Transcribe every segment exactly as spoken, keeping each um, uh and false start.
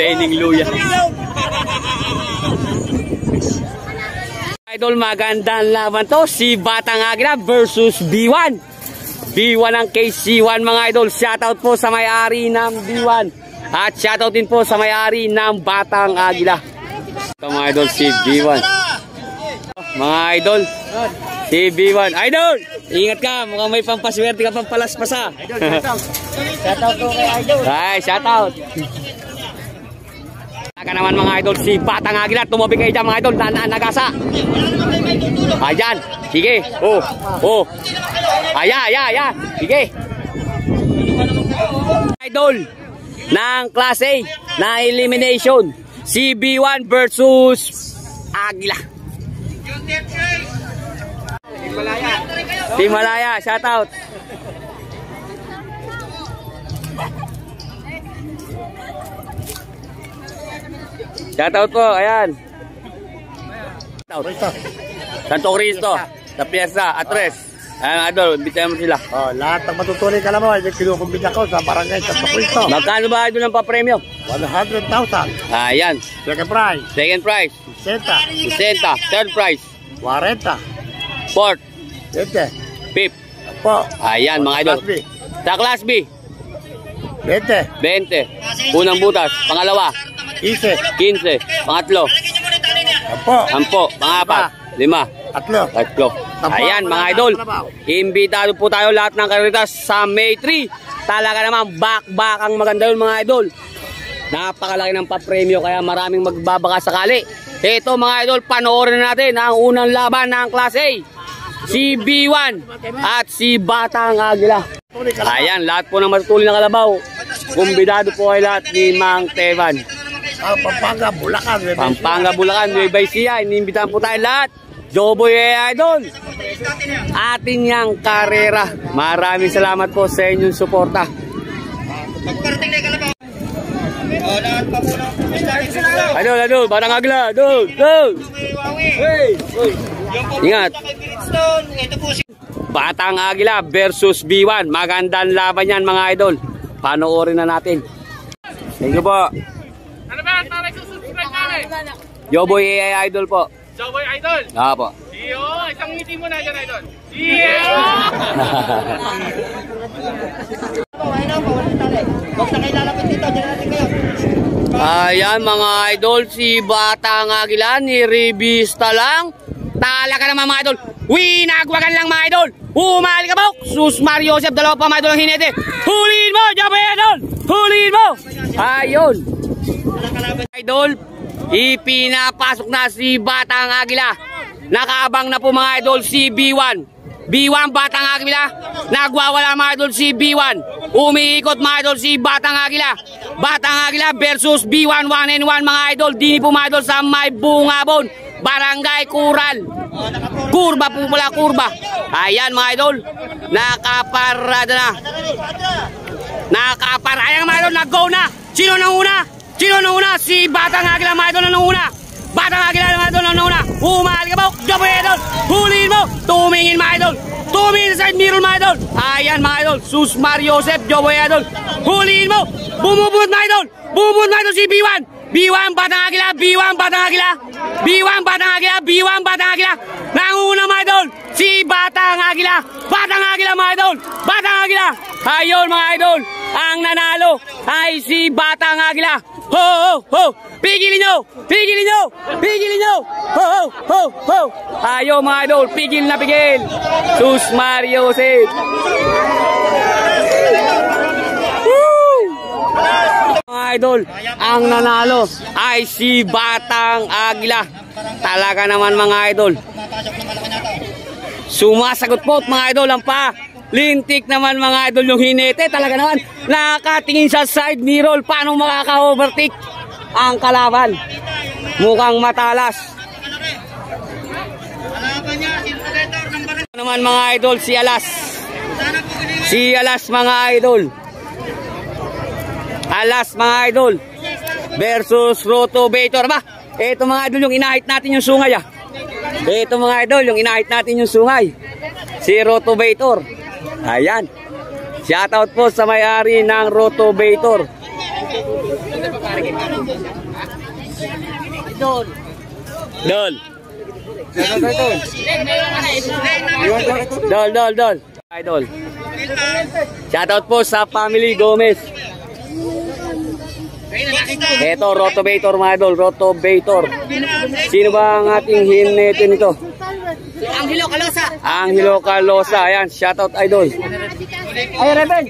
Pening luya. Idol, magandang laban to. Si Batang Agila versus B one. B one ang K C one mga idol. Shoutout po sa may-ari ng B one. At shoutout din po sa may-ari ng Batang Agila. Ito mga idol, si B one. Mga idol, si B one. Idol, ingat ka. Mukhang may pampaswerte ka pampalaspas ha. Shoutout po kay idol. Ay, shoutout. Naka naman mga idol, si Batang Agila. Tumabi kayo dyan mga idol. Nagasa. Ayan. Sige. Oh. Oh. Ayan, ayan, ayan. Sige. Idol ng Class A na elimination. Si B one versus Agila. Team Malaya. Team Malaya. Shoutout. Shoutout po, ayan. Santo Cristo, sa Piazza, Atres. Ayan, idol, bitayan mo sila. Oh, lahat ng matutuloy ka naman, kinukumbida ko sa barangay Santo Cristo. Magkano ba idol ng papremyo? one hundred thousand. Ayan. Second prize. Second prize. sixty. sixty. Third prize. forty. Fourth. twenty. Fifth. Po. Ayan, mga idol. Class B. Sa Class B. twenty. twenty. Unang butas. Pangalawa. fifteen. fifteen. Pangatlo. Po. Sampo. Pangapat. Lima. Tatlo. Tatlo. Ayan mga idol. Imbitado po tayo lahat ng karitas sa May three. Talaga naman back-back ang maganda yun mga idol. Napakalaki ng papremyo kaya maraming magbabaka sakali. Ito mga idol, panoorin na natin ang unang laban ng Class A. Si B one at si Batang Agila. Ayan, lahat po ng matutuloy na kalabaw. Kumbidado po ay lahat ni Mang Tevan. Ah, Pampanga, Bulacan. Pampanga, Bulacan, Nueva Ecija. Iniimbitahan po tayo lahat. Joboy Idol. Atin yang karera. Maraming salamat po sa inyong suporta. Idol, idol, Batang Agila. Idol, idol. Ingat. Batang Agila versus B one. Magandang laban yan mga idol. Panoorin na natin. Thank you po. Ano ba? Para subscribe namin. Joboy Idol po. Joboy Idol. Ah po. Iyo, isang ngiti mo na dyan Idol. Iyo! Ayan mga idol, si Batang Agila ni Revista lang. Talaga naman mga idol. Winagwagan lang mga idol. Umali ka po. Sus Mario Joseph, dalawa pa mga idol ang hinete. Huliin mo, Joboy Idol. Huliin mo. Ayun. Idol, ipinapasok na si Batang Agila. Nakaabang na po mga idol si B one. B one Batang Agila. Nagwawala mga idol si B one. Umiikot mga idol si Batang Agila. Batang Agila versus B one, one and one mga idol. Dini po mga idol sa may Bungabon, Barangay Kural. Kurba po pala, kurba. Ayan mga idol. Nakaparada na. Nakaparada. Ayan mga idol, nag-go na. Sino nang una? Sino nang una? Si Batang Agila mga idol nang una. Batang Agila mga idol nang una. Umali ka po. Joboy Idol. Huliin mo. Tumingin mga idol. Tumingin sa side mirror mga idol. Ayan mga idol. Sus Mario Joseph. Joboy Idol. Huliin mo. Bumubunot mga idol. Bumubunot mga idol si B one. B one Batang Agila. B one Batang Agila. B one Batang Agila. B one Batang Agila. Nanguna mga idol. Si Batang Agila. Batang Agila mga idol. Batang Agila. Ayun mga idol. Ang nanalo ay si Batang Agila. Ho ho ho. Pigilin nyo. Pigilin nyo. Pigilin nyo. Ho ho ho ho. Ayun mga idol. Pigil na pigil. Sus Mario Joseph. Mga idol, ang nanalo ay si Batang Agila. Talaga naman mga idol. Sumasagot po mga idol ang pa. Lintik naman mga idol yung hinete. Talaga naman nakatingin sa side mirror. Paano makaka-overtake ang kalaban? Mukhang matalas. Naman mga idol si Alas. Si Alas mga idol. Alas mga idol versus Rotobator ba? Ito mga idol yung inahit natin yung sungay ah. Ito mga idol yung inahit natin yung sungay. Si Rotobator. Ayan. Shoutout po sa may-ari ng Rotobator. Dol. Dol. Dol, dol, dol. Idol. Shoutout po sa family Gomez. Ito, Rotobator mga idol, Rotobator. Sino ba ang ating hinete nito? Angelo Calosa. Angelo Calosa, ayan, shoutout idol. Ay, Rebel.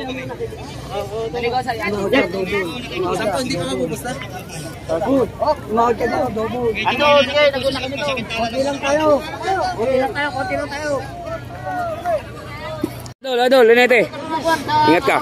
Oh, tumawag ka daw, dobo. Ano, sige, naguna kami to. Konti lang tayo. Konti lang tayo, konti lang tayo. Idol, idol, Linete. Ingat ka.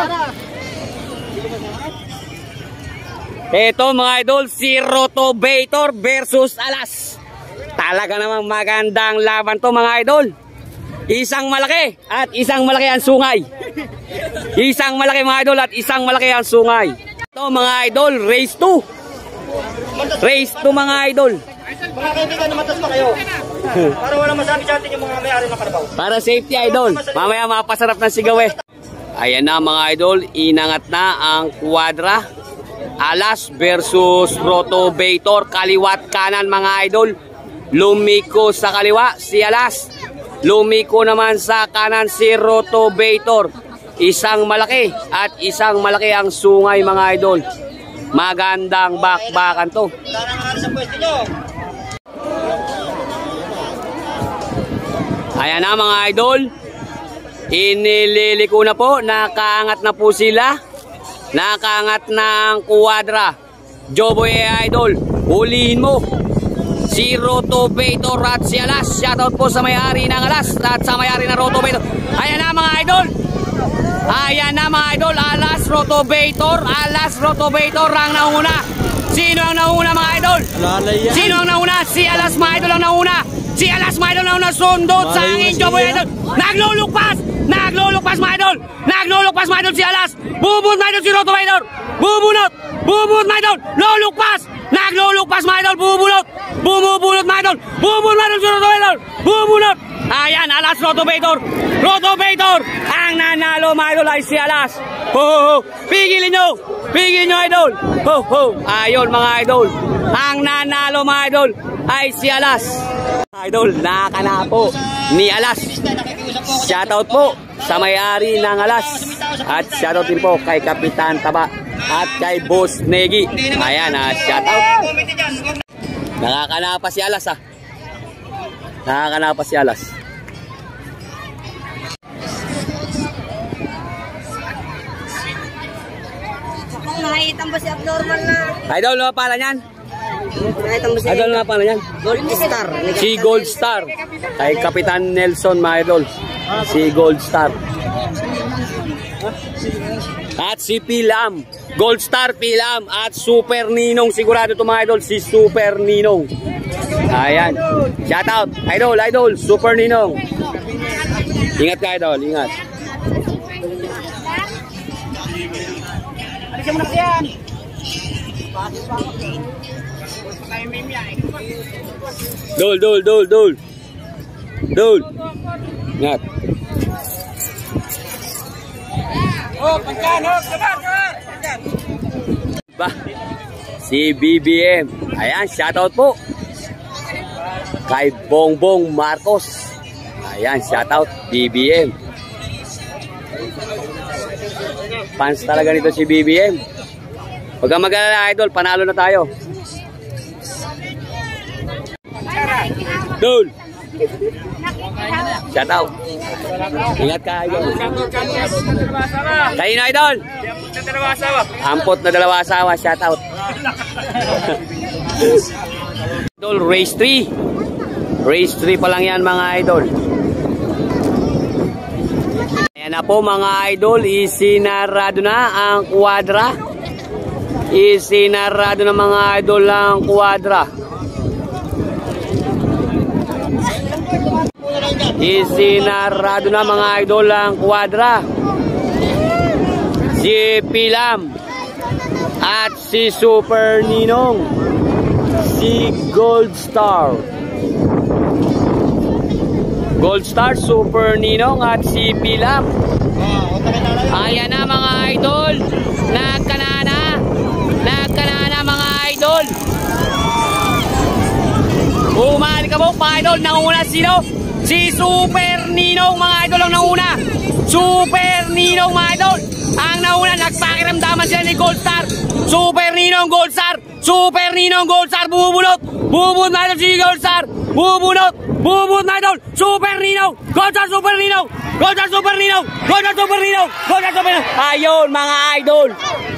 Ito mga idol, si Rotobator versus Alas. Talaga namang magandang laban to mga idol. Isang malaki at isang malaki ang sungay. Isang malaki mga idol at isang malaki ang sungay. Ito mga idol, race two. Race two mga idol. Mga kaibigan, namatas pa kayo. Para wala masabi sa atin yung mga may-ari ng karabaw. Para safety idol. Mamaya mapasarap ng sigaw eh. Ayan na mga idol, inangat na ang Quadra. Alas versus Rotobator. Kaliwat kanan mga idol. Lumiko sa kaliwa si Alas. Lumiko naman sa kanan si Rotobator. Isang malaki at isang malaki ang sungay mga idol. Magandang bakbakan to. Ayan na mga idol. Iniliko na po. Nakaangat na po sila. Nakaangat na ang Quadra. Joboy idol. Hulihin mo. Si Rotobator at si Alas. Shoutout po sa may-ari ng Alas at sa may-ari ng Rotobator. Ayan na mga idol. Ayan na mga idol. Alas Rotobator. Alas Rotobator ang nauna. Sino ang nauna mga idol? Sino ang nauna? Si Alas mga idol ang nauna. Si Alas mga idol ang nauna. Sundot sa hangin. Joboy idol. Naglulukpas. Naglulukpas mga idol. Naglulukpas mga idol si Alas. Bubunot mga idol si Rotobator. Bubunot. Bubunot mga idol. Lulukpas. Naglulukpas mga idol. Bubunot. Bumubunot mga idol. Bubunot mga idol si Rotobator. Bubunot. Ayan, Alas Rotobator. Rotobator. Ang nanalo mga idol ay si Alas. Ho ho ho. Pigilin nyo. Pigilin nyo idol. Ho ho. Ayun mga idol. Ang nanalo mga idol ay si Alas. Idol, nakakana po ni Alas. Shoutout po sa may-ari ng Alas. At shoutout din po kay Kapitan Taba at kay Boss Negi. Ayan, ah, shoutout. Nakakana pa si Alas ah. Nakakana pa si Alas. Nakita mo si abnormal na. Idol, ano pala yan? Nakita mo si Idol, ano pala yan? Gold Star. Si Gold Star. Kay Kapitan Nelson, mga idol. Si Gold Star. At si Pilam. Gold Star, Pilam. At Super Ninong. Sigurado ito mga idol. Si Super Ninong. Ayan. Shout out. Idol, idol. Super Ninong. Ingat ka idol. Ingat. Alisin mo na kasi yan. Dol, dol, dol, dol. Dol. Ingat. Oh, pagkan, oh, kaban, kaban. Ba, si B B M. Ayan, shoutout po kay Bongbong Marcos. Ayan, shoutout B B M. Fans talaga nito si B B M. Huwag kang mag-alala idol, panalo na tayo. Dol. Shoutout. Ingat ka idol. Kayo na idol. Ampot na dalawa asawa. Shoutout. Idol, race three. Race three pa lang yan mga idol. Ayan na po mga idol. Isinarado na ang Quadra. Isinarado na mga idol ang Quadra. Isinarado na mga idol ang Quadra. Si Pilam at si Super Ninong. Si Gold Star. Gold Star, Super Ninong at si Pilam. Ayan na mga idol. Nagkanana. Nag idol. Umali ka po mga idol. Nanguna sino? Si Super Ninong mga idol ang nauna. Super Ninong mga idol. Ang nauna, nagpakiramdaman sila ni Gold Star. Super Ninong, Gold Star. Super Ninong, Gold Star. Bubunot. Bubunot na idol si Gold Star. Bubunot. Bubunot na idol. Super Ninong. Gold Star, Super Ninong. Gold Star, Super Ninong. Gold Star, Super Ninong. Gold Star, Super Ninong. Ayun mga idol.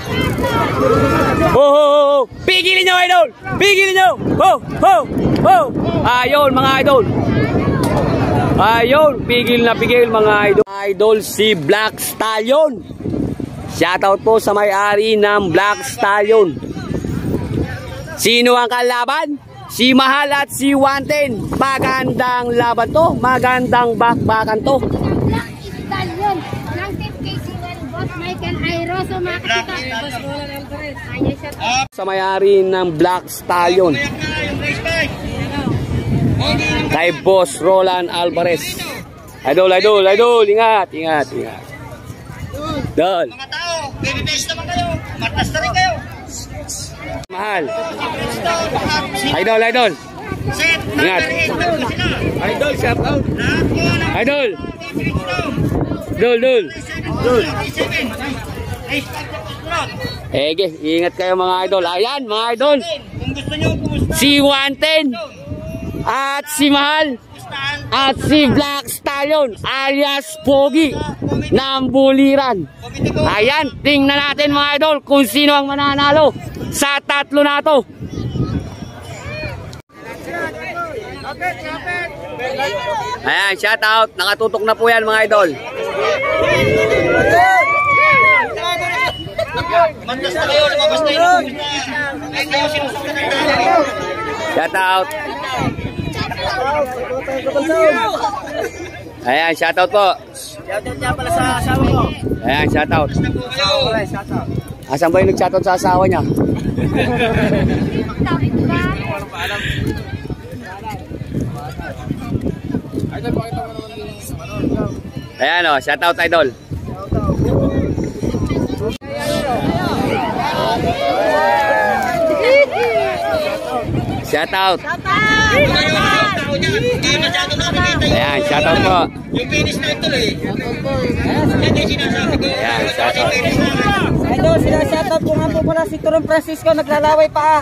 Oh, oh, oh. Pigilin nyo idol. Pigilin nyo. Oh, oh, oh. Ayun mga idol. Ayun, pigil na pigil mga idol. Idol si Black Stallion. Shoutout po sa may-ari ng Black Stallion. Sino ang kalaban? Si Mahal at si Wanten. Magandang laban to. Magandang bakbakan to. Black Stallion. Ng Team K C one, Boss Michael Airoso. Makakita. Boss Roland Alvarez. Ayun siya to. Sa may-ari ng Black Stallion. Kay Boss Roland Alvarez. Idol, idol, idol. Ingat, ingat, ingat. Idol. Mga tao, baby-face naman kayo. Martas na rin kayo. Mahal. Idol, idol. Set, Ingat. Idol, shout out. Idol. Dul, dul. Dul. Ege, ingat kayo mga idol. Ayan, mga idol. Kung gusto nyo, kumusta? Si Wanten. At si Mahal. At si Black Stallion alias Pogi ng Buliran. Ayan, tingnan natin mga idol kung sino ang mananalo sa tatlo na to. Ayan, shout out. Nakatutok na po yan mga idol. Mantas na kayo, lumabas na yun. Ay, kayo sinusunod na tayo. Shout out. Ayan, shout out po. Shoutout niya pala sa asawa ko. Ayan, shout out. Asan ba yung nag-shout out sa asawa niya? Ayan o, shout out idol. Shout out. Ayan, shout out po. Yung finish na ito eh. Yan yung sinasabi ko. Ayan, shout out. Idol, sinashoutout ko nga po pala si Turong Francisco, naglalaway pa.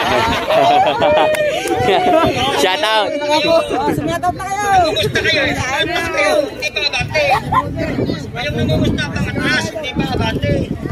Shout out. Sumiyatot na kayo. Kumusta kayo? Antas kayo. Hindi pa abante. Kayong namumusta pa matras. Hindi pa abante.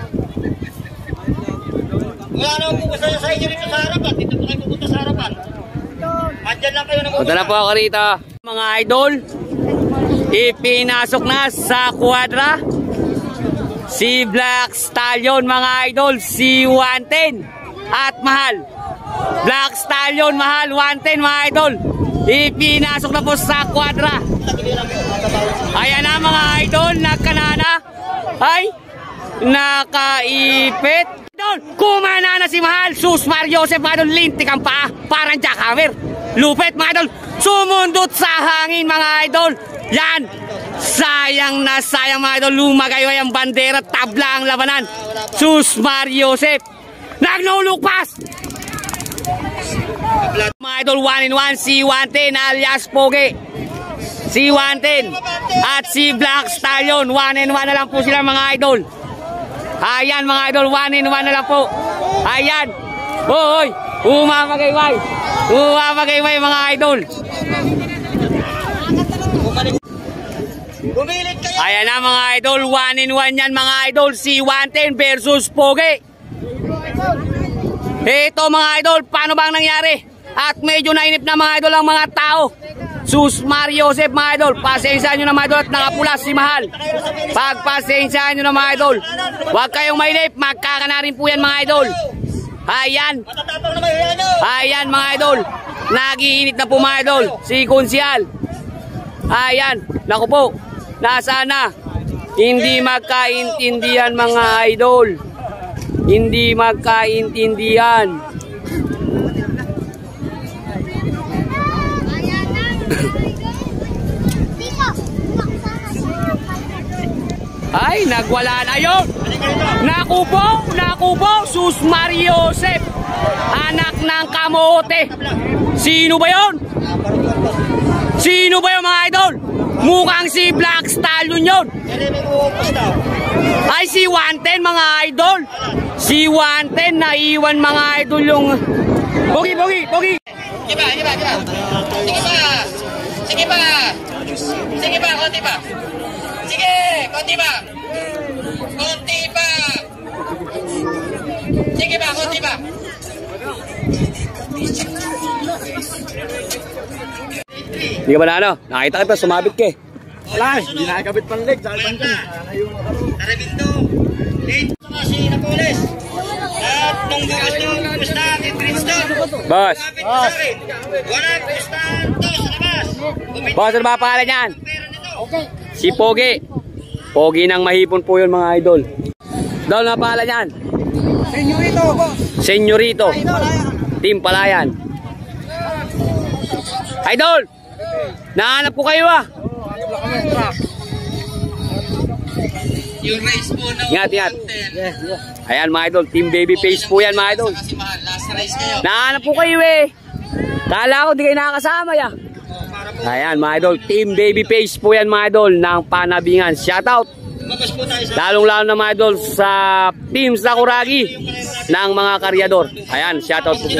Wala naman po kasi sa inyo dito sa harapan. Dito po kayo pupunta sa harapan. Andyan lang kayo namumusta. Punta na po ako rito. Mga idol, ipinasok na sa kwadra si Black Stallion mga idol, si Wanten at Mahal. Black Stallion, Mahal, Wanten mga idol, ipinasok na po sa kwadra. Ayan na mga idol, nagkanana ay nakaipit. Idol, kumana na si Mahal. Sus Mario Joseph mga idol, lintik ang paa, parang jackhammer. Lupit mga idol, sumundot sa hangin mga idol. Yan, sayang na sayang mga idol, lumagayoy ang bandera, tabla ang labanan. Sus Mario Joseph, nagnulukpas. Mga idol, one in one si Wanten alias Pogi. Si Wanten at si Black Stallion, one in one na lang po sila mga idol. Ayan mga idol, one in one na lang po. Ayan, hoy, umamagayway, umamagayway mga idol. Bumilit kayo. Ayan na mga idol, one in one yan mga idol, si Wanten versus Pogi. Ito mga idol, paano bang nangyari? At medyo nainip na mga idol ang mga tao. Sus Mario Joseph mga idol, pasensyahan nyo na mga idol at nakapula si Mahal. Pagpasensyahan nyo na mga idol, huwag kayong mainip, magkakana rin po yan mga idol. Ayan, Matatapang naman yun ano. ayan mga idol, nagiinit na po mga idol, si Konsyal. Ayan, naku po, nasaan na? Hindi magkaintindihan mga idol. Hindi magkaintindihan. Ay, nagwala na yun. Naku po, naku po, Sus Mario Joseph. Anak ng kamote. Sino ba yun? Sino ba yun mga idol? Mukhang si Black Stallion yun. Ay si one ten mga idol. Si one ten naiwan mga idol yung... Pogi, pogi, pogi. Sige ba, sige ba, sige ba. Sige ba. Sige ba, konti ba. Sige, konti ba. Konti ba. Sige ba, konti ba. Hindi ka ba na ano? Nakita kita, sumabit ka eh. Wala, hindi nakakabit pang leg. Narabindo. Late sa si Napoles. At nung bukas nung gusta, Princeton. Boss. Walang gusta to sa labas. Boss, ano ba pangalan yan? Si Pogi. Pogi ng mahipon po yun mga idol. Dol, ano pangalan yan? Senyorito, boss. Senyorito. Team Palayan. Idol! Nahanap ko kayo ah. Yung race po na Ingat, ingat. Ayan mga idol, Team Babyface po yan mga idol. kasi mahal, last race kayo. Nahanap ko kayo eh. Kala ko di kayo nakakasama ya. Ayan mga idol, Team Babyface po yan mga idol ng Panabingan. Shoutout. Lumabas po tayo sa Lalong lalo na mga idol sa Team Sakuragi ng mga karyador. Ayan, shoutout po.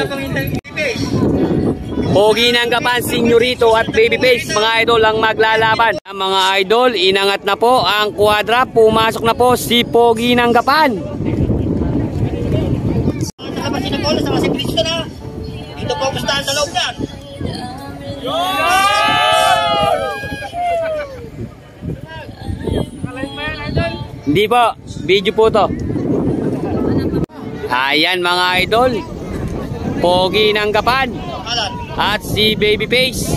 Pogi ng Gapan, Senyorito at Babyface, mga idol ang maglalaban. Mga idol, inangat na po ang kwadra, pumasok na po si Pogi ng Gapan. Nakapag si Napoles, saka si Princeton na. Dito po gustahan sa loob yan. Hindi po, video po to. Ayan mga idol, Pogi ng Gapan at si Babyface.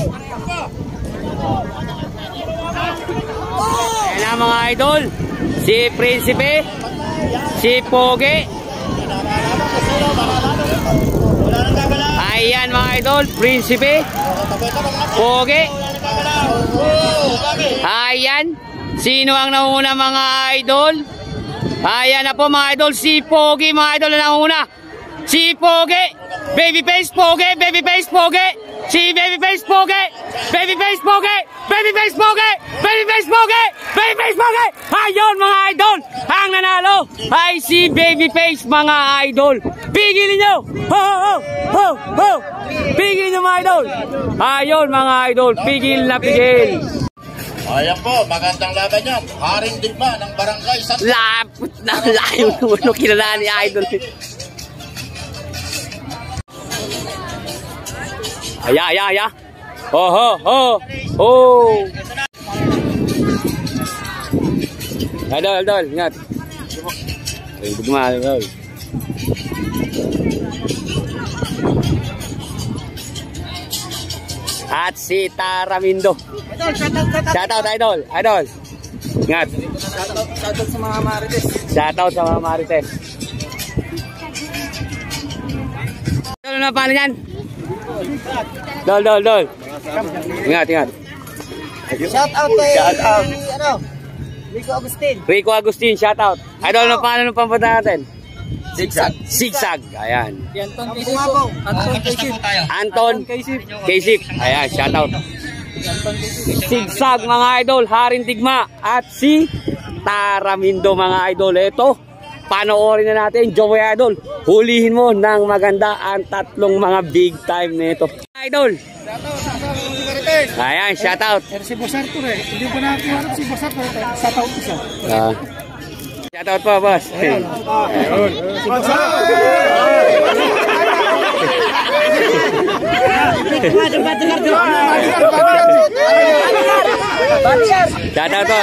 Ayan na mga idol, si Prinsipe, si Pogi. Ayan mga idol, Prinsipe, Pogi. Ayan, sino ang nauna mga idol? Ayan na po mga idol, si Pogi mga idol na nauna. Si Pogi, Babyface Pogi, Babyface Pogi, si Babyface Pogi, Babyface Pogi, Babyface Pogi, Babyface Pogi, Babyface Pogi. Ayun mga idol, ang nanalo ay si Babyface mga idol. Pigilin nyo! Ho, ho, ho, ho! Pigil nyo mga idol! Ayun mga idol, pigil na pigil. Ayan po, magandang laban yan. Haring Digma ng Barangay San... Lapot na layo nung kinala ni idol. Aya, aya, aya. Oh, ho, ho, ho. Idol, idol, ingat. Ay, Digma, idol. At si Taramindo. Shoutout, idol, idol. Ingat. Shoutout sa mga Marites. Shoutout sa mga Marites. Ano na pala yan? Dol, dol, dol. Ingat, ingat. Shoutout kay... Shoutout. Ano? Rico Agustin. Rico Agustin, shoutout. Idol, ano paano nung pamunta natin? Zigzag. Zigzag, ayan. Anton Kaysip. Anton Kaysip. Anton Kaysip. Ayan, shoutout. Zigzag mga idol, Haring Digma at si Taramindo mga idol. Ito, panoorin na natin, Joey Idol. Hulihin mo ng maganda ang tatlong mga big time nito. Idol. Ayan, shoutout. Si Boss Arthur eh. Hindi pa nakikiharap si Boss Arthur. Shoutout isa. Ah. Shoutout po, boss. Ayun. Si Boss Arthur. Shoutout po.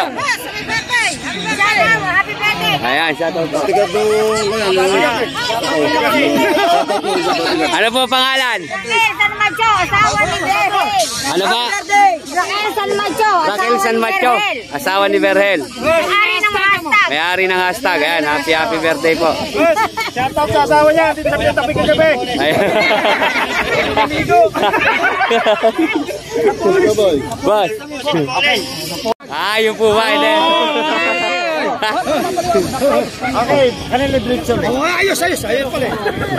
Happy birthday! Ayan, shoutout po. Ano po pangalan? Raquel San Macho, asawa ni Berhel. Ano ba? Raquel San Macho, Raquel San Macho, asawa ni Berhel. May-ari ng hashtag. May-ari ng hashtag. Ayan, happy happy birthday po. Shoutout sa asawa niya. Dito sa tabi kagabi. Ayan. Boss. Ah, yun po ba? Hindi. Okay, kanila direction. Oh, ayos, ayos. Ayos pala.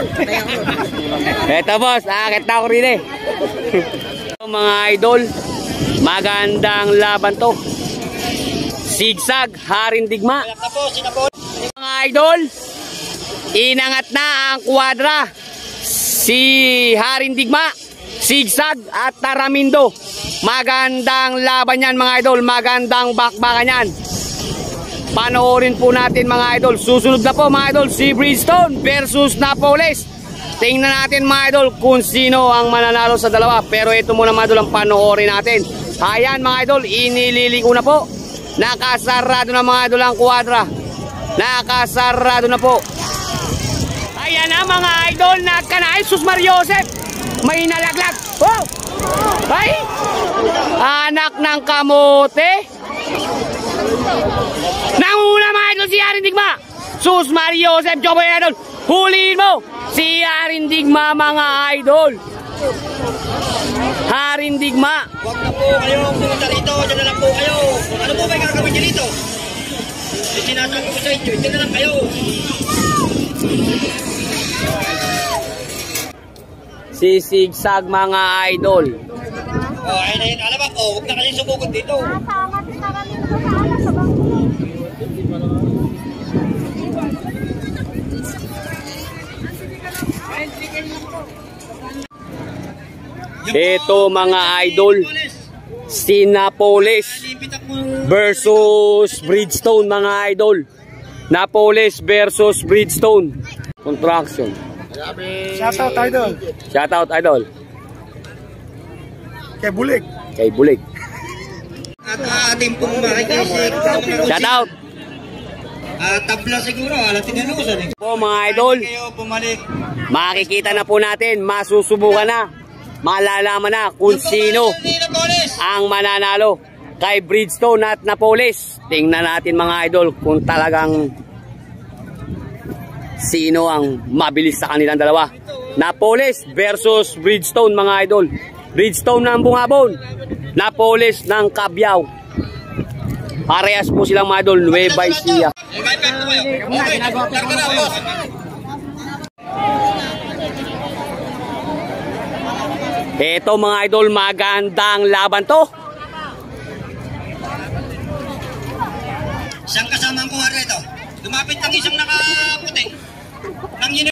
Eto boss, akit na ako rin eh. Mga idol, magandang laban to. Sigsag, Harindigma. Mga idol, inangat na ang kwadra. Si Harindigma, Sigsag at Taramindo. Magandang laban yan mga idol, magandang bakbakan yan. Panoorin po natin mga idol. Susunod na po mga idol, si Bridgestone versus Napoles. Tingnan natin mga idol kung sino ang mananalo sa dalawa. Pero ito muna mga idol ang panoorin natin. Ayan mga idol, inililiko na po. Nakasarado na mga idol ang kwadra. Nakasarado na po. Ayan na mga idol, nagkanain sus Mariosep. May nalaglag. Oh! Ay! Anak ng kamote. Nanguna mga idol si Harindigma. Sus Mariosep, Joboy idol. Huliin mo si Harindigma mga idol. Harindigma. Huwag na po kayo pumunta rito. Diyan na lang po kayo. Ano po ba yung gagawin niyo dito? Sinasabi ko sa inyo, diyan na lang kayo. Si Sigsag mga idol. Oh, ayun na yun. Alam ba? Oh, huwag na kayo sumugod dito. Ito mga idol, si Napoles versus Bridgestone mga idol. Napoles versus Bridgestone. Contraction. Shoutout idol. Shoutout idol. Kay Bulig. Kay Bulig. At ating pong makikisig. Shoutout. Uh, tabla siguro, alam tinalusan eh. Po mga idol, Kayo bumalik. makikita na po natin, masusubukan na. Malalaman na kung sino ang mananalo kay Bridgestone at Napoles. Tingnan natin mga idol kung talagang sino ang mabilis sa kanilang dalawa. Napoles versus Bridgestone mga idol. Bridgestone ng Bungabon, Napoles ng Cabiao. Parehas po silang mga idol, Nueva Ecija. Ito mga idol, magandang laban to. Siyang kasama ang kuha rito. Lumapit ng isang nakaputi. Nang yun.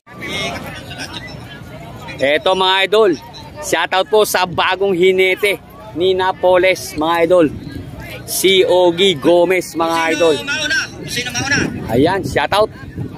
Ito mga idol, shoutout po sa bagong hinete ni Napoles mga idol. Si Ogie Gomez mga idol. Sino mauna? Sino mauna? Ayan, shoutout.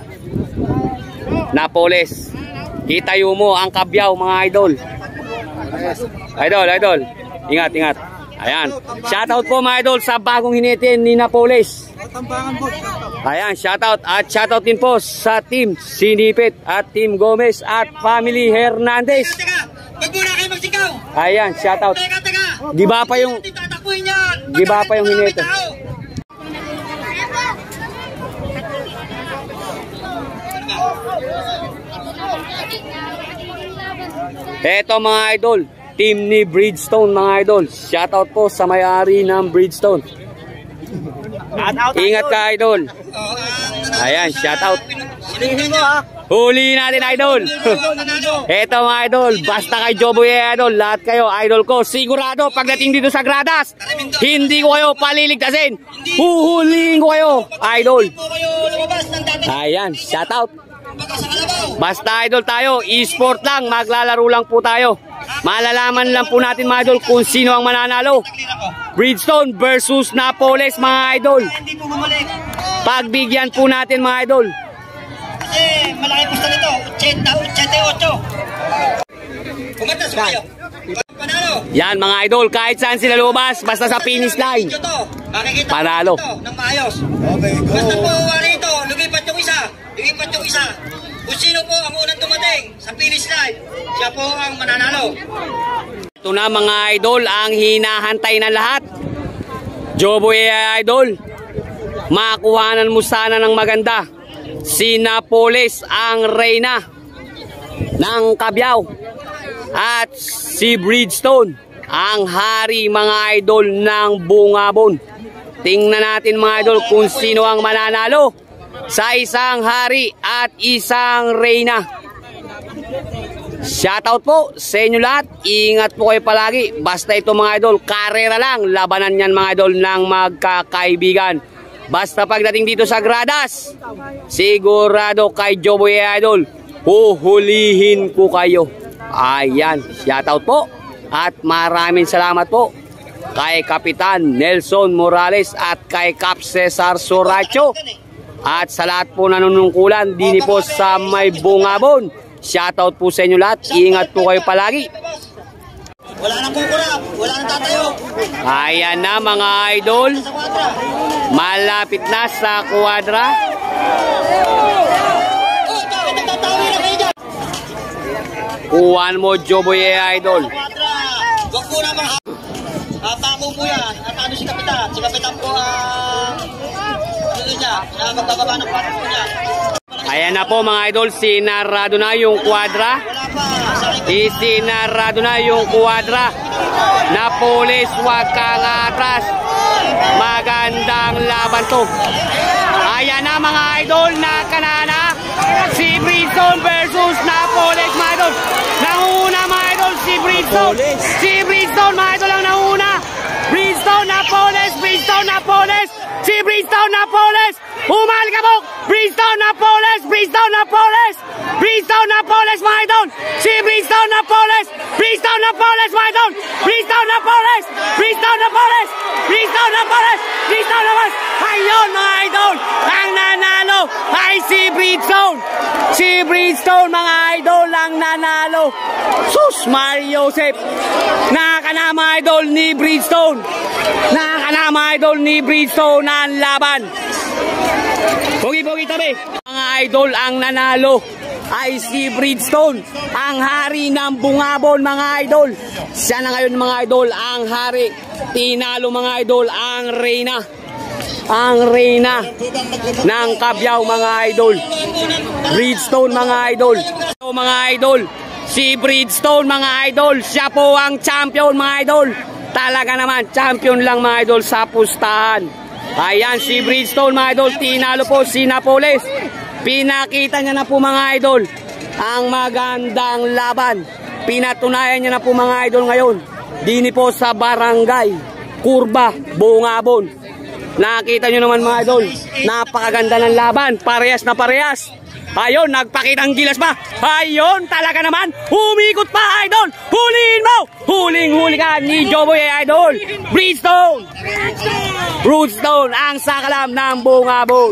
Napoles. Itayo mo ang Cabiao mga idol. Idol, idol. Ingat, ingat. Ayan. Shoutout po mga idol sa bagong hinete ni Napoles. Ayan, shoutout. At shoutout din po sa team Sinipit at team Gomez at family Hernandez. Teka, teka. Wag muna kayo magsigaw. Ayan, shoutout. Teka, teka. Di ba pa yung Tatakbuhin yan. Di ba pa yung hinete? Eto mga idol, team ni Bridgestone mga idol. Shoutout po sa may-ari ng Bridgestone. Ingat ka idol. Ayan, shoutout. Huli natin idol. Eto mga idol, basta kay Joboy idol, lahat kayo idol ko. Sigurado pagdating dito sa gradas, hindi ko kayo paliligtasin. Huhulihin ko kayo idol. Ayan, shoutout. Basta idol tayo, e-sport lang, maglalaro lang po tayo. Malalaman lang po natin mga idol kung sino ang mananalo. Bridgestone versus Napoles mga idol. Hindi po bumalik. Pagbigyan po natin mga idol. Kasi malaki pusta nito. eighty-eight. Kumatas ba kayo? Panalo. Yan mga idol, kahit saan sila lumabas, basta sa finish line. Makikita Panalo. ito ng maayos. Basta po rito, lumipat yung isa. Lumipat yung isa. Kung sino po ang unang dumating sa finish line, siya po ang mananalo. Ito na mga idol, ang hinahantay na lahat. Joboy idol, makuhanan mo sana ng maganda. Si Napoles ang reyna ng Cabiao. At si Bridgestone ang hari mga idol ng Bungabon. tingnan natin mga idol kung sino ang mananalo sa isang hari at isang reyna. Shoutout po sa inyo lahat. Ingat po kayo palagi. Basta ito mga idol, karera lang. Labanan yan mga idol ng magkakaibigan. Basta pagdating dito sa gradas, sigurado kay Joboy Idol, huhulihin ko kayo. Ayan, shoutout po. At maraming salamat po kay Kapitan Nelson Morales at kay Cap Cesar Soracho. At sa lahat po nanunungkulan din po sa may Bungabon. Shoutout po sa inyo lahat. Ingat po kayo palagi. Wala nang kukurap, wala nang tatayo. Ayan na mga idol. Malapit na sa kwadra. Kuhan mo Joboy Idol. Huwag po naman ha. Uh, tamo po yan. At ano si Kapitan? Si Kapitan po ang uh, ano niya, na magbababa ng kwadra po niya. Ayan na po mga idol, sinarado na yung kwadra. Isinarado na yung kwadra. Na pulis, wag kang atras. Magandang laban to. Ayan na mga idol, na kanana. Si Bridgestone versus Napoles mga idol. Nanguna mga idol, si Bridgestone. Si Bridgestone mga idol ang nanguna. Bridgestone, Napoles, Bridgestone, Napoles. Si Bridgestone, Napoles. Humal ka po! Bridgestone, Napoles! Bridgestone, Napoles! Bridgestone, Napoles, mga idol! Si Bridgestone, Napoles! Bridgestone, Napoles, mga idol! Bridgestone, Napoles! Bridgestone, Napoles! Bridgestone, Napoles! Bridgestone, Napoles! Ayun, mga idol! Ang nanalo ay si Bridgestone! Si Bridgestone, mga idol, ang nanalo! Sus, Mario Joseph! Nakaka na, mga idol, ni Bridgestone! Nakaka na, mga idol, ni Bridgestone ang laban! Pogi-pogi tabi. Mga idol, ang nanalo ay si Bridgestone, ang hari ng Bungabon mga idol. Siya na ngayon mga idol ang hari. Tinalo mga idol ang reyna. Ang reyna ng Cabiao mga idol. Bridgestone mga idol. So, mga idol, si Bridgestone mga idol, siya po ang champion mga idol. Talaga naman, champion lang mga idol sa pustahan. Ayan si Bridgestone mga idol, tinalo po si Napoles. Pinakita niya na po mga idol ang magandang laban. Pinatunayan niya na po mga idol ngayon. Dini po sa barangay Kurba, Bungabon. Nakita niyo naman mga idol, napakaganda ng laban, parehas na parehas. Ayun, nagpakitang gilas pa. Ayun, talaga naman, humikot pa idol. Huliin mo, huling-huli ka ni Joboy Idol. Bridgestone, Bridgestone, ang sakalam ng Bungabon.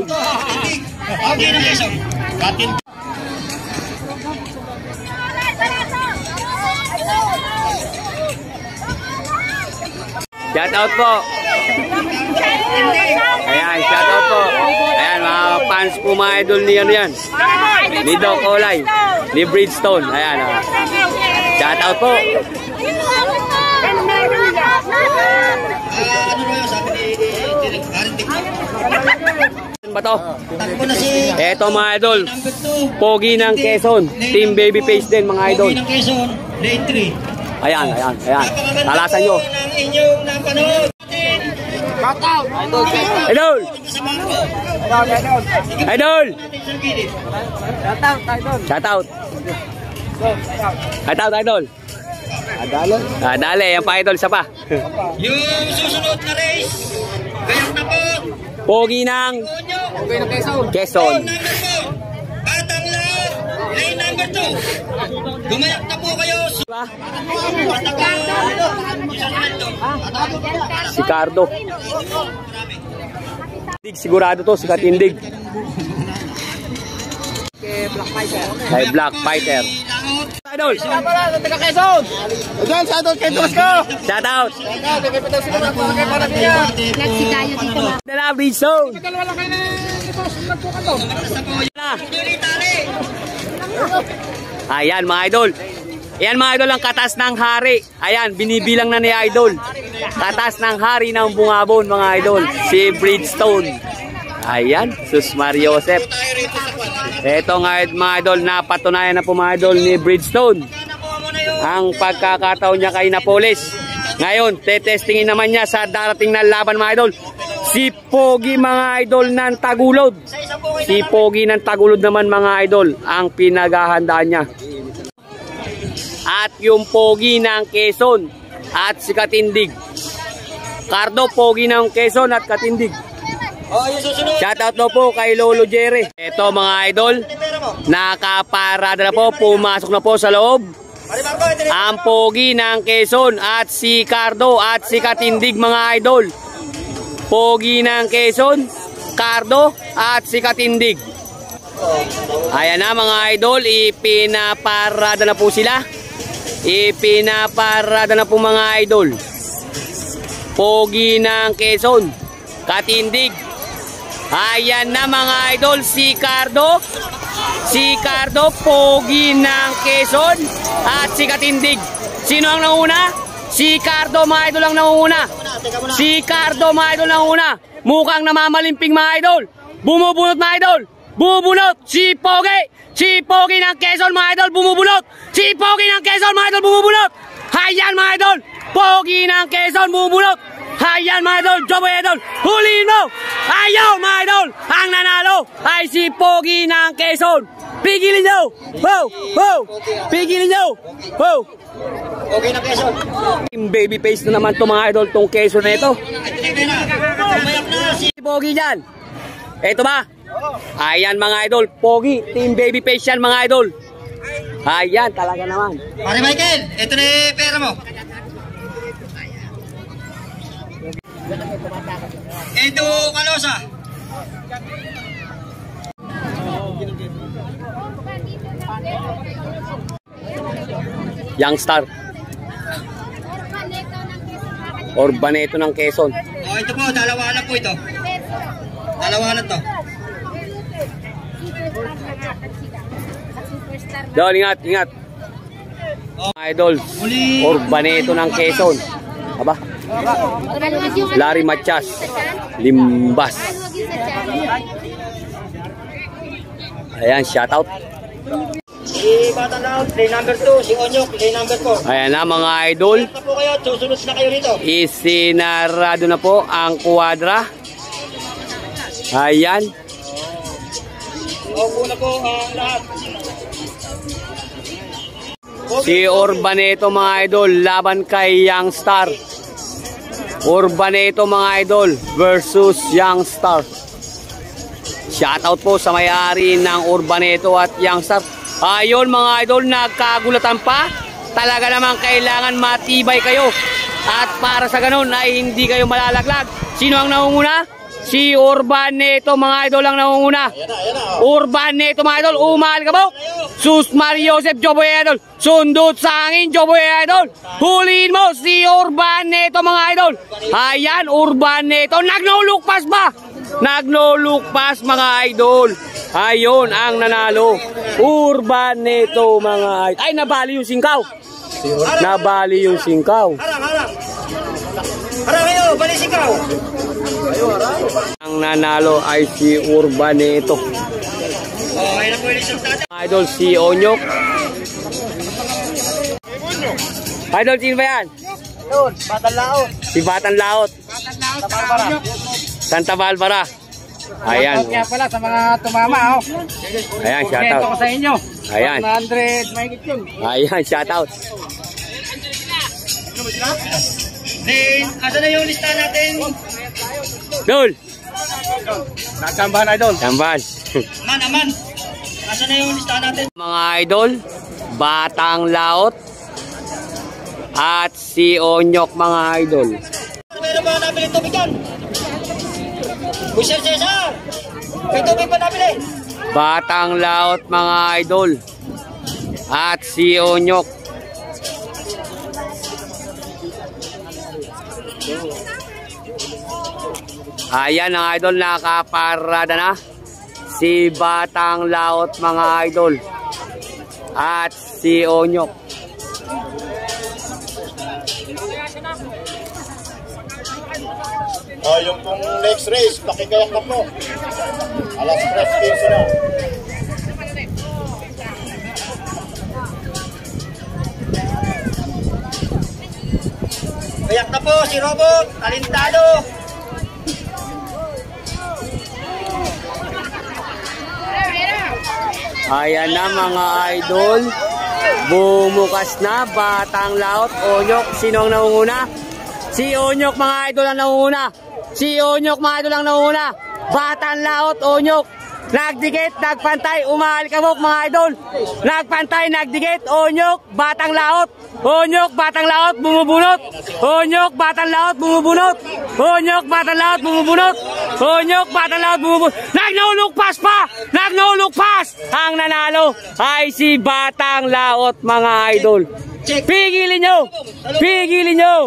Shout out po. Ayan, shout out po. Ayan, mga fans po mga idol ni ano yan. Ni Doc Olay, ni Bridgestone. Ayan, ah. Shout out po. Ba to? Eto mga idol, Pogi ng Quezon, Team Babyface din mga idol. Pogi ng Quezon, day three. Ayan, ayan, ayan. Talasan nyo. Inyong napanood. Idol! Idol! Shout out! Shout out, idol! Adale? Adale, yan pa idol, isa pa. Yung susunod na race, gayak na po. Pogi ng Quezon. Batang lang, lane number two. Gumayak na po kayo. Si Cardo. Sigurado to, si Katindig. Kay Black Fighter. Idol! Shout out sa taga Quezon! Again, shout out kay Tosco! Shout out! Shout out kay Pitas sila mga kay para niya! Nagsi tayo dito ma. Dala, Bridgestone! Dalawa lang kayo na ito, nagpukan to! Ayan mga idol. Ayan mga idol ang katas ng hari. Ayan, binibilang na ni idol. Katas ng hari ng Bungabon mga idol. Si Bridgestone. Ayan, Sus Mario Joseph. Ito nga mga idol, napatunayan na po mga idol ni Bridgestone ang pagkakataon niya kay Napoles. Ngayon, tetestingin naman niya sa darating na laban mga idol. Si Pogi mga idol ng Tagulod. Si Pogi ng Tagulod naman mga idol ang pinaghahandaan niya. At yung Pogi ng Quezon at si Katindig. Cardo, Pogi ng Quezon at Katindig. Shoutout na po kay Lolo Jerry. Ito mga idol, nakaparada na po, pumasok na po sa loob ang Pogi ng Quezon at si Cardo at si Katindig mga idol. Pogi ng Quezon, Cardo at si Katindig. Ayan na mga idol, ipinaparada na po sila. Ipinaparada na po mga idol. Pogi ng Quezon, Katindig. Ayan na mga idol, si Cardo. Si Cardo, Pogi ng Quezon at si Katindig. Sino ang nanguna? Si Cardo mga idol ang nanguna. Si Cardo mga idol nanguna. Mukhang namamalimping mga idol. Bumubunot mga idol. Bumubunot si Pogi. Si Pogi ng Quezon mga idol bumubunot. Si Pogi ng Quezon mga idol bumubunot. Hayan mga idol. Pogi ng Quezon bumubunot. Hayan mga idol, Joboy idol, huliin mo! Ayaw mga idol, ang nanalo ay si Pogi ng Quezon. Pigilin nyo! Wow! Wow! Pigilin nyo! Wow! Pogi ng Quezon. Baby face na naman to mga idol, tong Quezon na ito. Si Pogi dyan. Ito ba? Ayan mga idol, Pogi, team baby face yan mga idol. Ayan, talaga naman. Pare Michael, ito na yung pera mo. Edo Calosa. Youngstar. Orbaneto ng Quezon. Oh, ito po, dalawa na po ito. Dalawa na to. Doon, ingat, ingat. Idol, Orbaneto ng Quezon. Aba? Larry Matias, Limbas. Ayan, shoutout. Si Batang Laot, lane number two. Si Onyok, lane number four. Ayan na mga idol. Na po kayo, susunod na kayo rito. Isinarado na po ang kuwadra. Ayan. Opo na po ang lahat. Si Orbaneto mga idol, laban kay Youngstar. Orbaneto mga idol versus Youngstar. Shoutout po sa may-ari ng Orbaneto at Youngstar. Ayun mga idol, nagkagulatan pa. Talaga naman kailangan matibay kayo. At para sa ganun ay hindi kayo malalaglag. Sino ang nangunguna? Si Orbaneto mga idol ang nangunguna. Orbaneto mga idol, umal ka po. Sus Mario Joseph, Joboy idol. Sundot sa angin, Joboy idol. Huliin mo si Orbaneto mga idol. Ayan, Orbaneto. Nagnolukpas ba? Nagnolukpas mga idol. Ayun ang nanalo. Orbaneto mga idol. Ay, nabali yung singkaw. Nabali yung singkaw. Harang, harang. Harang kayo, bali singkaw. Ang nanalo ay si Orbaneto. Oh, ayun na po yung resultado. Idol si Onyok. Idol, sino ba yan? Yun, Batang Laot. Si Batang Laot. Santa Barbara. Santa Barbara. Ayan. Kaya pala sa mga tumama, oh. Ayan, Ito shoutout. ko sa inyo. Ayan. one hundred, mahigit yun. Ayan, shoutout. Then, asa na yung lista natin? Dol. Nakambahan idol. Tamban. Man, aman. Asa na yung lista natin? Mga idol, Batang Laot at si Onyok mga idol. Meron ba nabili tubig yan? Busel Cesar! May tubig ba nabili? Batang Laot mga idol at si Onyok. Ayan ang idol, nakaparada na si Batang Laot mga idol at si Onyok. Oh, yung pong next race, pakikayak na po. Alas tres fifteen na. Kayak na po si Robot, talentado. Ayan na mga idol. Bumukas na. Batang Laot. Onyok. Sino ang nangunguna? Si Onyok mga idol ang nangunguna. Si Onyok mga idol ang nangunguna. Batang Laot. Onyok. Nagdikit. Nagpantay. Umalikabok mga idol. Nagpantay. Nagdikit. Onyok. Batang Laot. Onyok. Batang Laot. Bumubunot. Onyok. Batang Laot. Bumubunot. Onyok. Batang Laot. Bumubunot. Onyok. Batang Laot. Bumubunot. Nagnulukpas pa. Nagnulukpas. Ang nanalo ay si Batang Laot mga idol. Pigilin nyo. Pigilin nyo.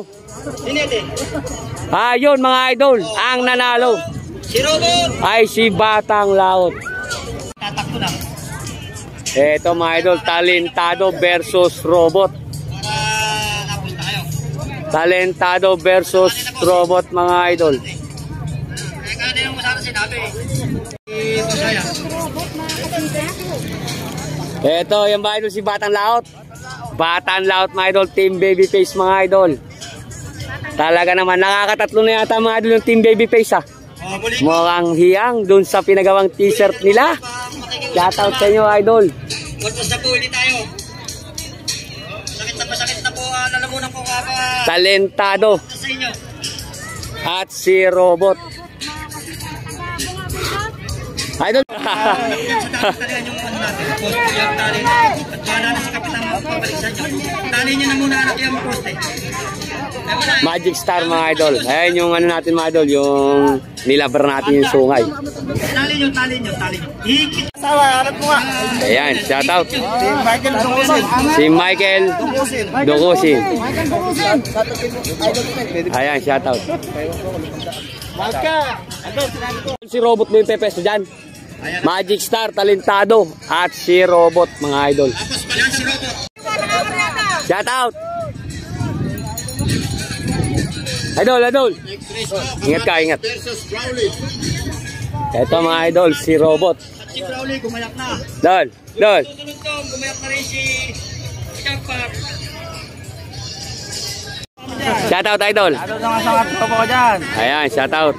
Ayun mga idol. Ang nanalo ay si Batang Laot. Eto mga idol. Talentado versus Robot. Talentado versus Robot mga idol. Eto yung mga idol si Batang Laot. Batang Laot mga idol. Team Babyface mga idol. Talaga naman nakakatatlo na yata mga idol yung Team Babyface ha. Mukhang hiyang dun sa pinagawang t-shirt nila. Shoutout sa inyo idol. Tapos na po ulit tayo. Sakit na masakit na po. Lalamunan po kaka. Talentado. Sa inyo. At si Robot. Idol. Talihan yung ano natin. Post po yung tali. At bahala na si Kapitan magpapalik sa inyo. Tali nyo na muna anak yung poste. Magic Star mga idol. Ayan yung ano natin mga idol. Yung nilabar natin yung sungay. Tali nyo, tali nyo, tali nyo. Hikit. Ayan, shoutout. Si Michael Dukusin. Si Michael Dukusin. Ayan, shoutout. Si Robot mo yung pepesto dyan. Magic Star, Talentado. At si Robot mga idol. Shoutout. Idol, idol. Ingat ka, ingat. Ito mga idol, si Robot. Si Crowley, gumayak na. Dol, dol. Sunod to, gumayak na rin si Champak. Shoutout, idol. Shoutout sa mga tropa ko dyan. Ayan, shoutout.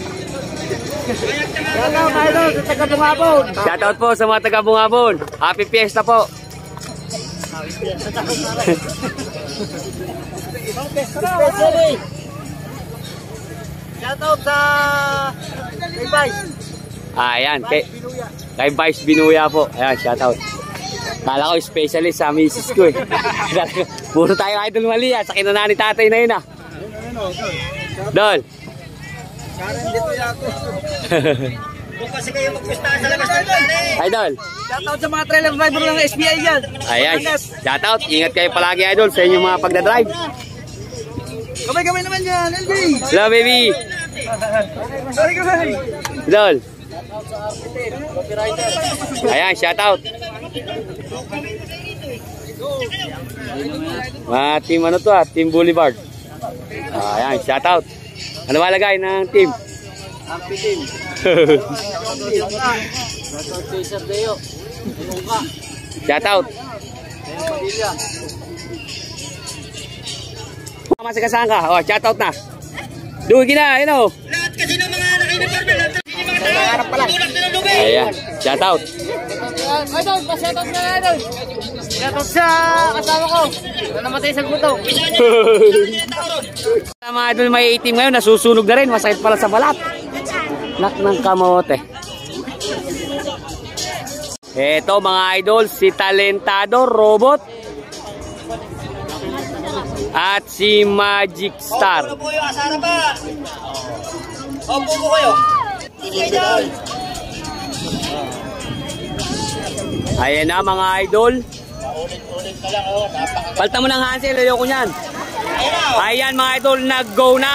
Shoutout, idol, sa taga-Bungabon. Shoutout po sa mga taga-Bungabon. Happy Fiesta po. Shoutout sa kay Vice. Ayan, kay, kay Vice Binuya po. Ayan, shoutout. Kala ko specialist sa misis ko eh. Puro tayo idol mali ah. Sa kinana ni tatay na yun ah. Dol. Karen dito yato. Kung kasi kayo magpustahan sa labas ng tante. Idol. Shoutout sa mga trailer driver ng S B I dyan. Ayan, shoutout. Ingat kayo palagi idol sa inyong mga pagdadrive. Kamay-kamay naman yan, L J. Hello baby. Kamay-kamay. Dol. Ayan, shoutout. Mga team ano to ah, Team Boulevard. Ayan, shoutout. Ano malagay ng team? Happy team. Shoutout. Masikasahan ka. Oh, shoutout na. Dugi na, you know. Lahat kasi ng mga naka-uniforme, lahat kasi ng mga tao, tulak na ng lubi. Ayan, shoutout. Idol, pa-shoutout na idol. Shoutout sa kasama ko na namatay sa guto. Mga idol may itim ngayon, nasusunog na rin. Masakit pala sa balat. Nak ng kamote. Eto mga idol, si Talentado, Robot. At si Magic Star. Opo po yung asara pa. Opo po kayo. Ayan na mga idol. Ulit-ulit na lang oh. Napaka- Palta mo ng Hansel, ayoko nyan. Ayan mga idol, nag-go na.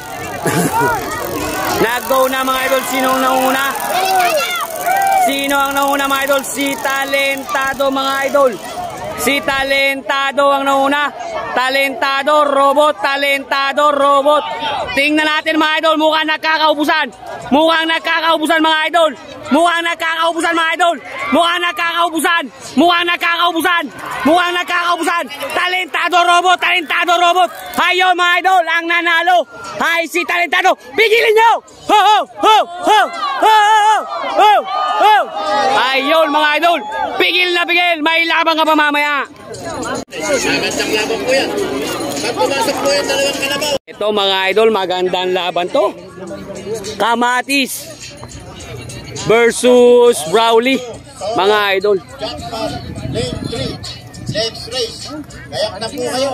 Nag-go na mga idol. Sino ang nauna? Sino ang nauna mga idol? Si Talentado mga idol. Si Talentado ang nauna. Talentado, Robot, Talentado, Robot. Tingnan natin mga idol, mukhang nagkakaubusan. Mukhang nagkakaubusan mga idol. Mukhang nagkakaubusan mga idol. Mukhang nagkakaubusan. Mukhang nagkakaubusan. Mukhang nagkakaubusan. Talentado robot. Talentado robot. Ayun mga idol. Ang nanalo ay si Talentado. Pigilin nyo. Ho ho ho ho ho ho ho. Ayun mga idol. Pigil na pigil. May labang ka pa mamaya. Magandang laban po yan. Pag pumasok po yung dalawang kalabaw. Ito mga idol, magandang laban to. Kamatis versus Brawley, mga idol. Jackpot, lane three, next race. Kayak na po kayo.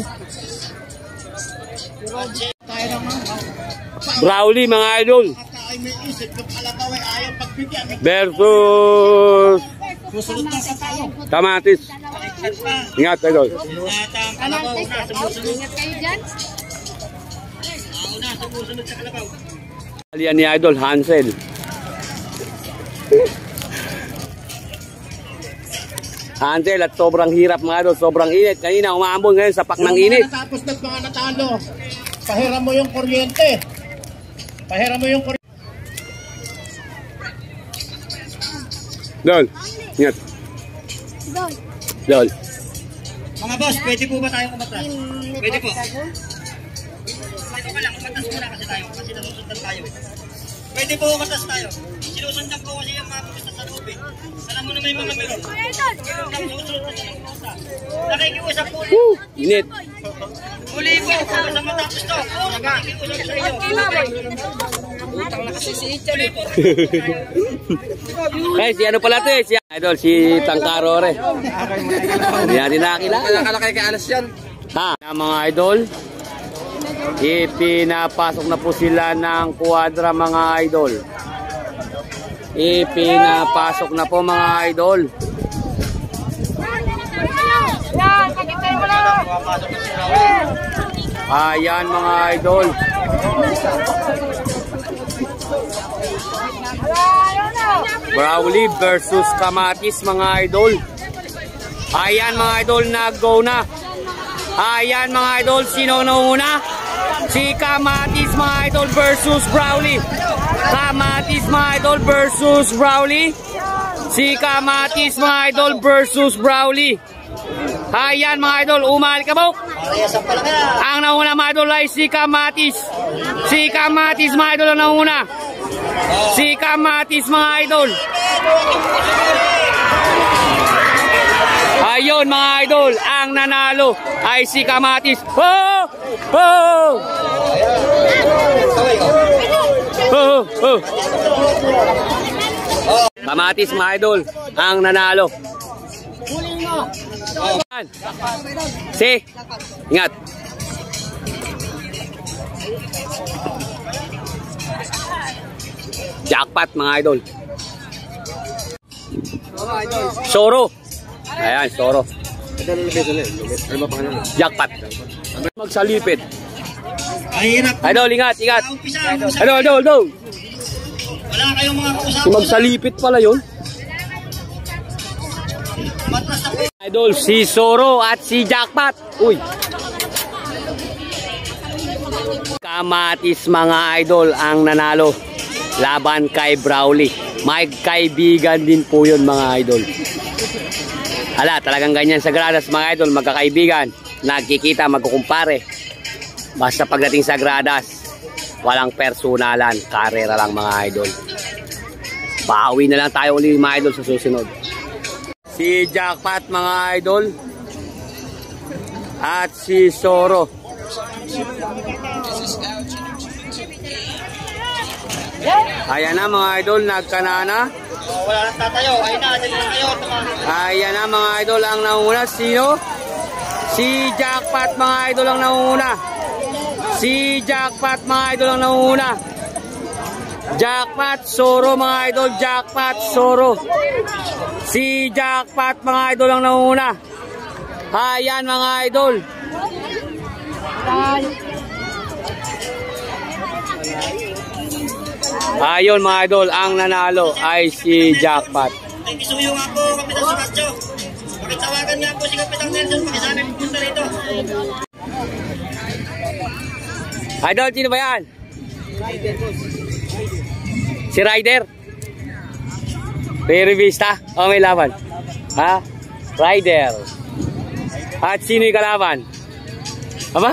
Brawley, mga idol. Ay may isip ng kalabaw ay ayaw pagbigyan. Versus Kamatis. Ingat idol. Ingat kayo dyan. Alian ni idol, Hansel. Hansel at sobrang hirap mga idol, sobrang init. Kanina umaambon, ngayon sapak ng init. Tapos ng mga natalo, pahiram mo yung kuryente. Pahiram mo yung kuryente. Dol, ingat. Dol. Dol. Mga boss, pwede po ba tayong umatras? Pwede po. Pwede. Pwede ko lang, umatras muna kasi tayo. Kasi nasusundan tayo. Pwede po umatras tayo. Sinusundan po kasi yung mga pusta sa loob eh. Alam mo na may mga meron. Nakikiusap po. Woo! Init. Huli po, sa matapos to. Nakikiusap sa iyo. Utang na kasi si Ichan eh. Guys, si ano pala ito eh, si idol, si Tangkarore. Hindi natin nakakilala. Nakalakay kay Alas yan. Ha, mga idol, ipinapasok na po sila ng kuwadra mga idol. Ipinapasok na po mga idol. Ayan mga idol. Brawley versus Kamatis mga idol. Ayan mga idol, nag-go na. Ayan mga idol, sino nauna? Si Kamatis mga idol versus Brawley. Kamatis mga idol versus Brawley. Si Kamatis mga idol versus Brawley. Ayan mga idol, umali ka po. Ang nauna mga idol ay si Kamatis. Si Kamatis mga idol ang nauna. Si Kamatis mga idol. Ayun mga idol, ang nanalo ay si Kamatis. Oh! Oh! Oh! Oh! Kamatis mga idol, ang nanalo. Si, ingat. Jackpot mga idol. Soro. Ayan, Soro. Jackpot. Magsalipid. Idol, ingat, ingat. Idol, idol, idol. Wala kayong mga kausap. Si magsalipid pala yun. Idol, si Soro at si Jackpot. Uy. Kamatis mga idol ang nanalo laban kay Brawley. May kaibigan din po yun mga idol. Hala, talagang ganyan sa gradas mga idol, magkakaibigan. Nagkikita, magkukumpare. Basta pagdating sa gradas, walang personalan, karera lang mga idol. Bawi na lang tayo ulit mga idol sa susunod. Si Jackpot mga idol at si Soro. Ayan na mga idol, nagkanana. Wala nang tatayo. Ayun na, dyan na tayo. Ayan na mga idol, ang nauna. Sino? Si Jackpot mga idol ang nauna. Si Jackpot mga idol ang nauna. Jackpot, Soro mga idol. Jackpot, Soro. Si Jackpot mga idol ang nauna. Ayan mga idol. Ayun mga idol, ang nanalo ay si Jackpot. Isuyo nga po, Kapitan Suratso. Pakitawagan nga po si Kapitan Nelson. Pakisabi po punta rito. Idol, sino ba yan? Si Ryder. Perry Vista? O may laban? Ha? Rider. At sino yung kalaban? Aba?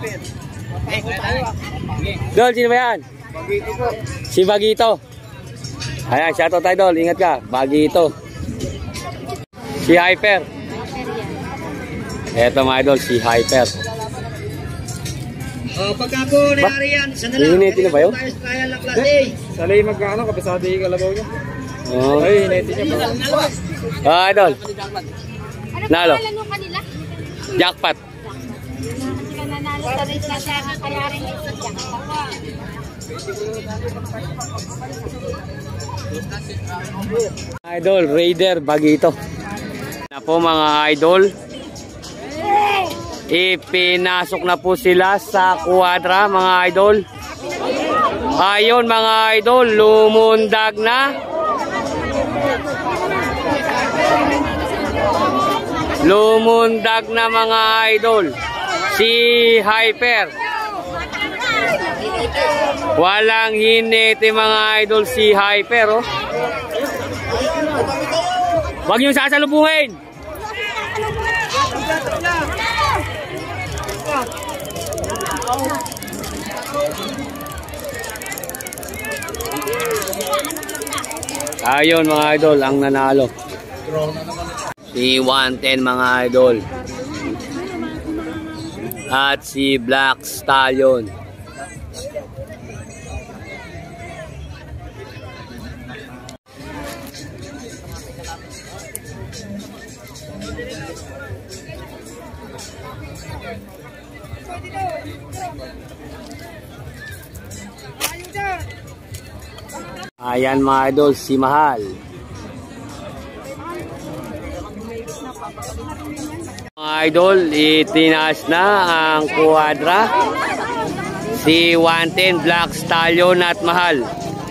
Dol, sino ba yan? Si Bagito. Ayan, shoutout tayo Dol. Ingat ka. Bagito. Si Hyper. Eto mga idol, si Hyper. Oh, pagka po nangyari yan, isa na lang. Hinihitin na ba yun? Tayo sa trial ng class A. Salay magkano, kabisado yung kalabaw niya. Oh. Ay, hinihitin niya ba? Ah, idol. Ano Nalo. pangalan mo kanila? Jackpot. Kasi ka nanalo sa race na siya, kaya rin ito jackpot. Idol, Raider, Bagito. Na po mga idol. Ipinasok na po sila sa kuwadra mga idol. Ayun mga idol, lumundag na. Lumundag na mga idol. Si Hyper. Walang hinete mga idol si Hyper. Oh. Huwag niyong sasalubungin. Ayun mga idol, ang nanalo. Si one ten mga idol. At si Black Stallion. Ayan mga idol, si Mahal. Mga idol, itinaas na ang kuwadra. Si one ten Black Stallion at Mahal.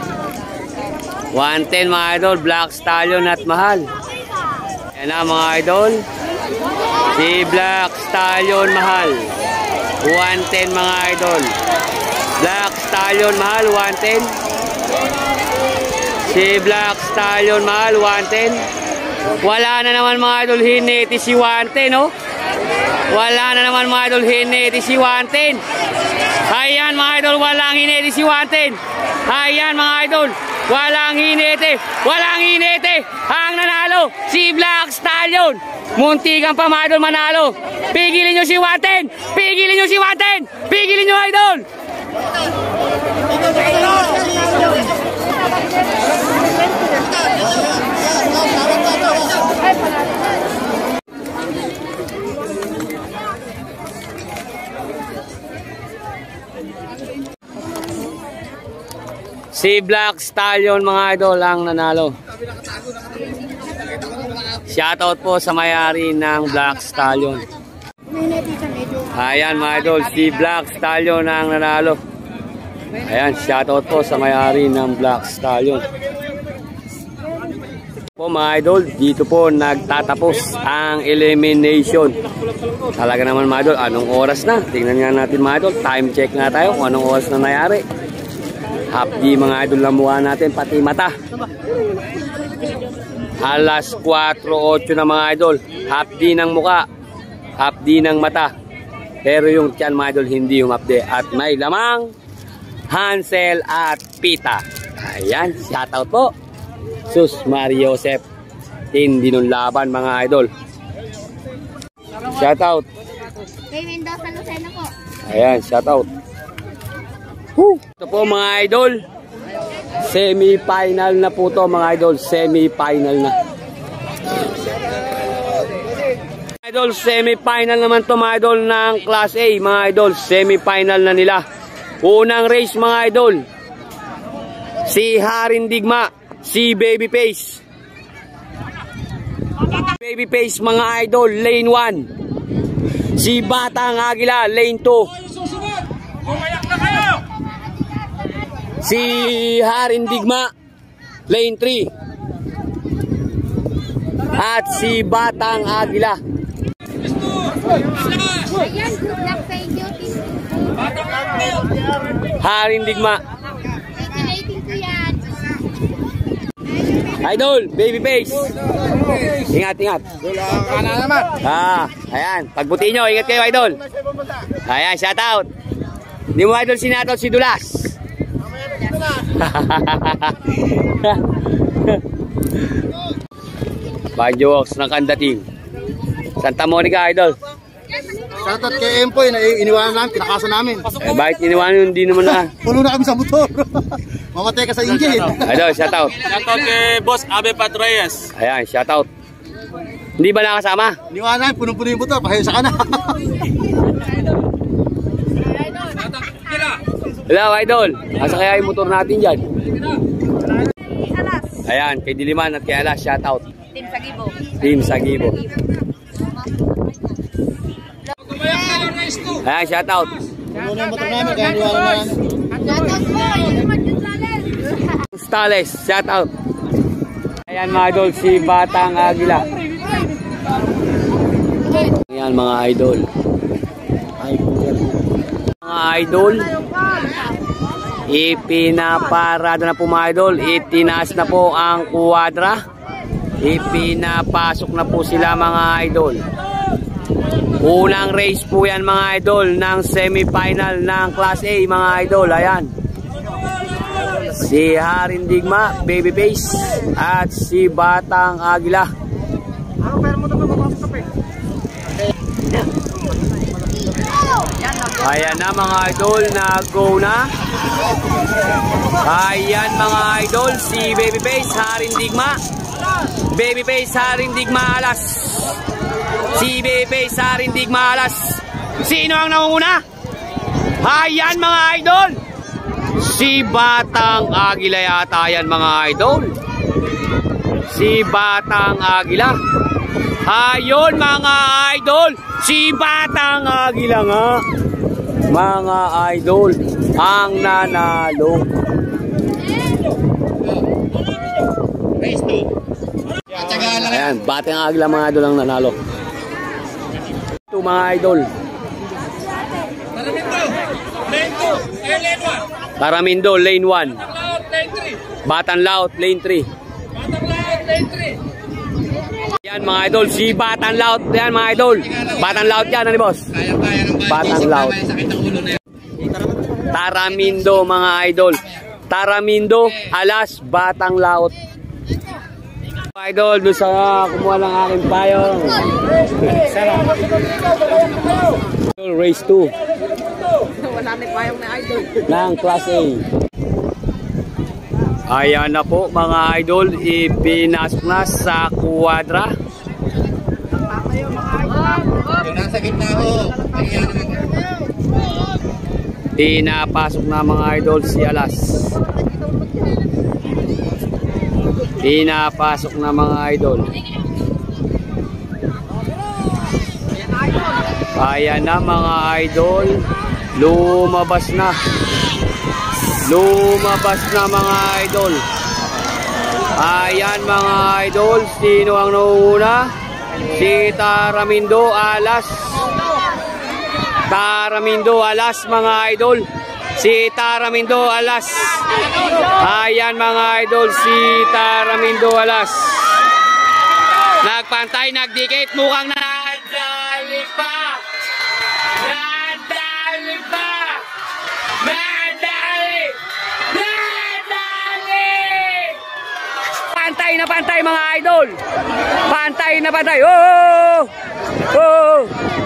one ten mga idol, Black Stallion at Mahal. Ayan na mga idol. Si Black Stallion Mahal. one ten mga idol. Black Stallion Mahal, one ten. Si Black Stallion Mahal, one ten. Wala na naman mga idol, hineti si one ten, no? Wala na naman mga idol, hineti si one ten. Ayan mga idol, walang hineti si one ten. Ayan mga idol, walang hineti. Walang hineti. Ang nanalo, si Black Stallion. Muntikan pa mga idol manalo. Pigilin nyo si one ten. Pigilin nyo si one ten. Pigilin nyo idol. Si Black Stallion mga idol ang nanalo. Shoutout po sa may-ari ng Black Stallion. Ayan mga idol, si Black Stallion ang nanalo. Ayan, shoutout po sa may-ari ng Black Stallion. Po mga idol, dito po nagtatapos ang elimination. Talaga naman mga idol, anong oras na? Tingnan nga natin mga idol, time check nga tayo kung anong oras na nangyari. Half-D mga idol lang mukha natin, pati mata. Alas four oh eight na mga idol, half-D ng mukha, half-D ng mata. Pero yung tiyan mga idol hindi humapde at may lamang Hansel at Pita. Ayan, shoutout po. Sus Mario Joseph, hindi nung laban mga idol. Shoutout. Kay Mendoza Lucena po. Ayan, shoutout. Woo! Ito po mga idol, semi-final na po to mga idol, semi-final na. Idol, semi-final naman to mga idol ng Class A mga idol, semi-final na nila. Unang race mga idol, si Harindigma, si Babyface. Babyface mga idol, lane one. Si Batang Agila, lane two. Si Harindigma, lane three. At si Batang Agila. Ayan, good luck sa inyo. Harindigma. Regulating ko yan. Idol, baby face. Ingat, ingat. Kana naman. Ah, ayan. Pagbuti nyo, ingat kayo, idol. Ayan, shout out. Hindi mo idol sinatot si Dulas. Bajox ng kandating. Santa Monica, idol. Shoutout kay Empoy na iniwanan namin, pinakasan namin. Eh, bakit iniwanan yun? Hindi naman na. Pulo na kami sa motor. Mamatay ka sa engine. Idol, shout out. Shout out kay Boss Abe Patreyes. Ayan, shout out. Hindi ba nakasama? Iniwanan namin, punong-puno yung motor, pahayo sa kana. Hello, idol. Asa kaya yung motor natin dyan? Ayan, kay Diliman at kay Alas, shout out. Team Sagibo. Team Sagibo. Ayan, shout out. Puno na yung motor namin, kaya iniwanan namin. Shoutout po, yung Gonzales. Stales, shout out. Ayan mga idol, si Batang Agila. Ayan mga idol. Mga idol, ipinaparada na po mga idol. Itinaas na po ang kuwadra. Ipinapasok na po sila mga idol. Unang race po yan mga idol ng semifinal ng Class A mga idol. Ayan. Si Harindigma, Babyface at si Batang Agila. Ayan na mga idol, nag-go na. Ayan mga idol, si Babyface, Harindigma. Babyface, Harindigma, Alas. Si Babyface, Harindigma, Alas. Sino ang nangunguna? Ayan mga idol, si Batang Agila yata yan mga idol. Si Batang Agila. Ayun mga idol, si Batang Agila nga. Mga idol, ang nanalo. Race two. Ayan, Batang Agila mga idol ang nanalo. Ito mga idol. Taramindo, lane one. Batang Laut, lane three. Yan mga idol, si Batang Laut. Yan mga idol. Batang Laut yan, ano boss? Batang Laut. Taramindo mga idol. Taramindo, Alas, Batang Laut. Idol, doon sa kumuha ng aking payong. Race two. Wala may payong na idol. Ng Class A. Ayan na po mga idol, ipinasok na sa kuwadra. Yung nasa gitna ho. Pinapasok na mga idol si Alas. Pinapasok na mga idol. Ayan na mga idol, lumabas na. Lumabas na mga idol. Ayan mga idol, sino ang nauuna? Si Taramindo, Alas. Taramindo, Alas mga idol. Si Taramindo, Alas. Ayan mga idol, si Taramindo, Alas. Nagpantay, nagdikit, mukhang nadali pa. Nadali pa. Nadali. Nadali. Pantay na pantay mga idol. Pantay na pantay. Oh! Oh!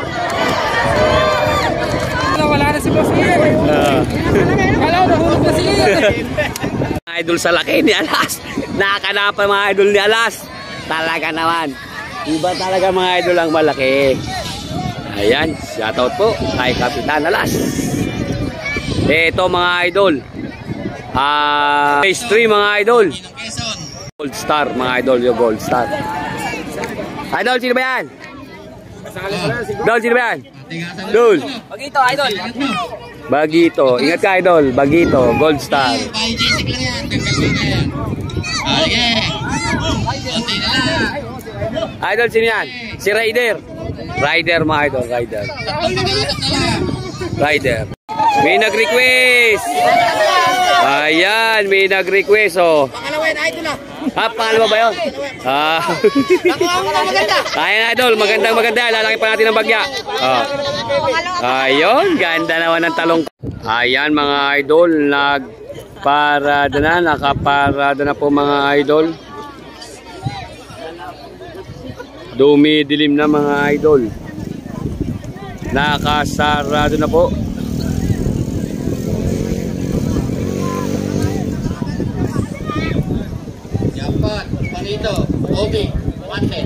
Wala na si Boss Ian. Wala na, hulog na si Ian. Mga idol sa laki ni Alas. Nakakanapan mga idol ni Alas. Talaga naman. Iba talaga mga idol ang malaki. Ayan, shoutout po kay Kapitan Alas. Ito mga idol. Ah, uh, phase three mga idol. Gold Star mga idol, yung Gold Star. Idol, sino ba yan? Idol, sino ba yan? Idol. Bagito, idol. Bagito. Ingat ka idol. Bagito, Gold Star. By Jessic lang yan. Tanggal mo na yan. Okay. Konti na lang. Idol, sino yan? Si Rider. Rider mga idol, Rider. Tatlong pagkakatat na lang. Rider. May nag-request. Ayan, may nag-request oh. yan, idol na. Ah, pangalawa ba yun? Ah. Nakuha mo na maganda. Ayan, idol. Magandang maganda. Lalaki pa natin ng bagya. Oh. Ayun. Ganda naman ng talong. Ayan, mga idol. Nagparada na. Nakaparada na po, mga idol. Dumidilim na, mga idol. Nakasarado na po. Japan, Panito, Obi, Wanted.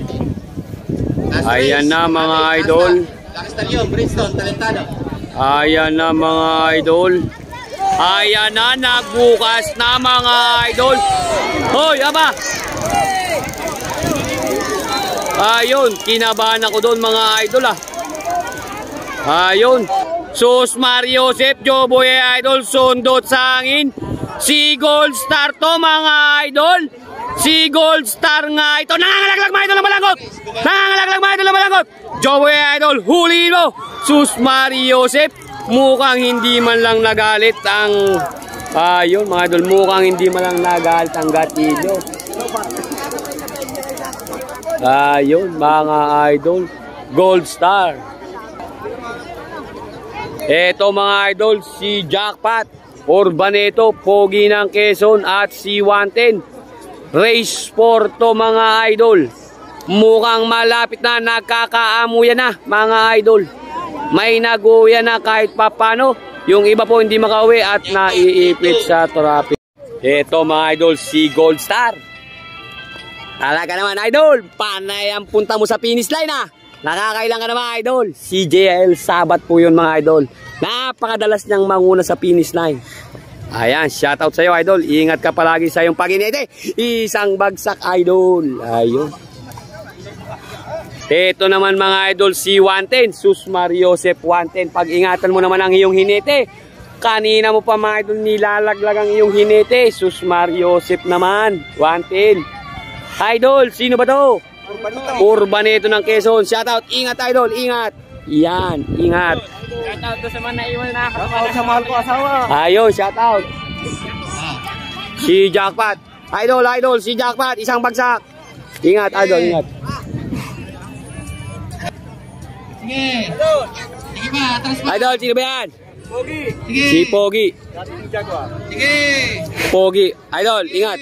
Ayan na, mga idol. Lakastalyon, Bridgestone, Talentado. Ayan na, mga idol. Ayan na, nagbukas na, mga idol. Hoy, aba. Ayun, kinabahan ako doon, mga idol, ah. Ayun. Sus Mario Joseph, Joboy idol, sundot sangin. Si Gold Star to, mga idol. Si Gold Star nga ito. Nangangalaglag, mga idol, ng malanggot. Nangangalaglag, mga idol, ng malanggot. Joboy idol, huliin mo. Sus Mario Joseph, mukhang hindi man lang nagalit ang... Ayun, mga idol, mukhang hindi man lang nagalit ang gatilyo. Ayun, mga idol, Gold Star. Eto, mga idol, si Jackpot, Urbaneto, Pogi ng Quezon, at si Wanten. Race four to, mga idol. Mukhang malapit na, nagkakaamuyan na, mga idol. May naguya na kahit papano. Yung iba po hindi makauwi at naiipit sa traffic. Eto, mga idol, si Gold Star. Talaga naman, idol. Panay ang punta mo sa finish line, ah. Nakakailang ka naman, idol. Si J L Sabat po yun, mga idol. Napakadalas niyang manguna sa finish line. Ayan, shoutout sa'yo, idol. Ingat ka palagi sa iyong pag-inete. Isang bagsak, idol. Ayun. Ito naman, mga idol, si Wanten. Sus Mario Joseph Wanten. Pag-ingatan mo naman ang iyong hinete. Kanina mo pa, mga idol, nilalaglag ang iyong hinete. Sus Mario Joseph naman. Wanten. Idol, sino ba to? Urbaneto. Urbaneto ng Quezon. Shoutout. Ingat, idol. Ingat. Yan. Ingat. Shoutout doon sa mga naiwan na nakakasama sa mahal ko asawa. Ayun, shoutout. Si Jackpot. Idol, idol. Si Jackpot. Isang bagsak. Ingat, idol. Ingat. Sige. Sige pa, atras pa. Idol, sino ba yan? Pogi. Sige. Si Pogi. Sige. Pogi. Idol, ingat.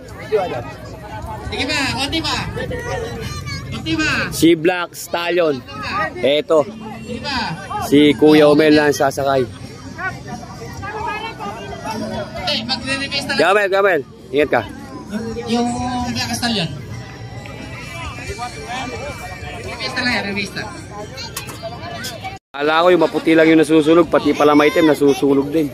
Sige pa, konti pa. Konti pa. Si Black Stallion. Eto. Sige pa. Si Kuya Omel na sasakay. Eh, magre-reverse talaga. Gamel, Gamel. Ingat ka. Yung Black Stallion. Reverse talaga, reverse talaga. Akala ko yung maputi lang yung nasusunog, pati pala maitim nasusunog din.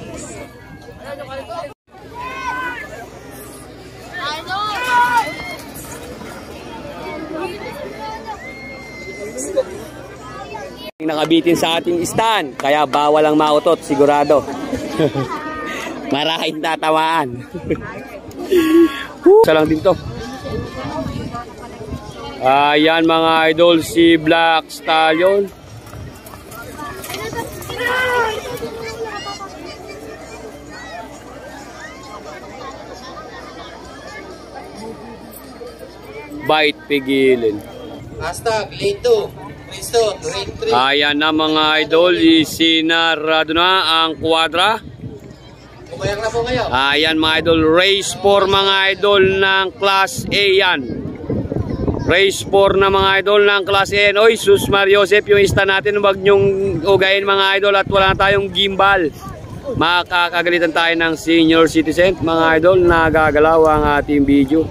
Nakabitin sa ating stand, kaya bawal ang mautot, sigurado. Maraming tatamaan. Isa lang din to. Ayan, mga idol, si Black Stallion. Bite pigilin. Hashtag lane two. Bridgestone, lane three. Ayan na, mga idol, isinarado na ang kwadra. Kumayak na po kayo. Ayan, mga idol, race four, mga idol ng Class A yan. Race four na, mga idol ng Class A yan. Oy, Sus Mario Joseph, yung ista natin, wag nyong ugayin, mga idol, at wala na tayong gimbal. Makakagalitan tayo ng senior citizen, mga idol, nagagalaw ang ating video.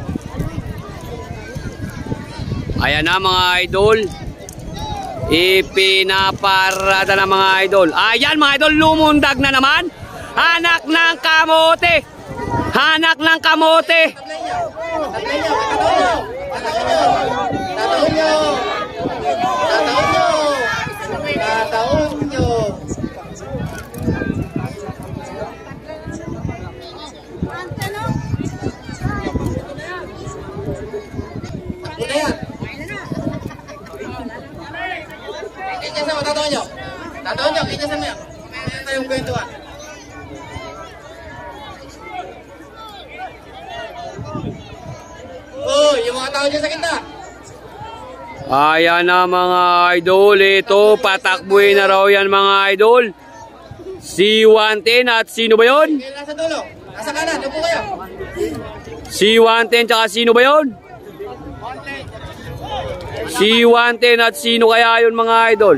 Ayan na, mga idol. Ipinaparada na, mga idol. Ayan, mga idol, lumundag na naman. Hanak ng kamote. Hanak ng kamote. Tataon nyo! Tataon nyo! Tataon nyo! Ano yan? Kaya sama, tataon nyo! Tataon nyo, kaya sama yan! Kaya tayong kwentuhan. tao dyan sa gitna. Ayan na mga idol. Ito, patakbuhin na raw yan mga idol. Si one ten at sino ba yun? Kayo nasa dulo. Nasa kanan. Upo kayo. Si one ten tsaka sino ba yun? Si one ten at sino kaya yun mga idol?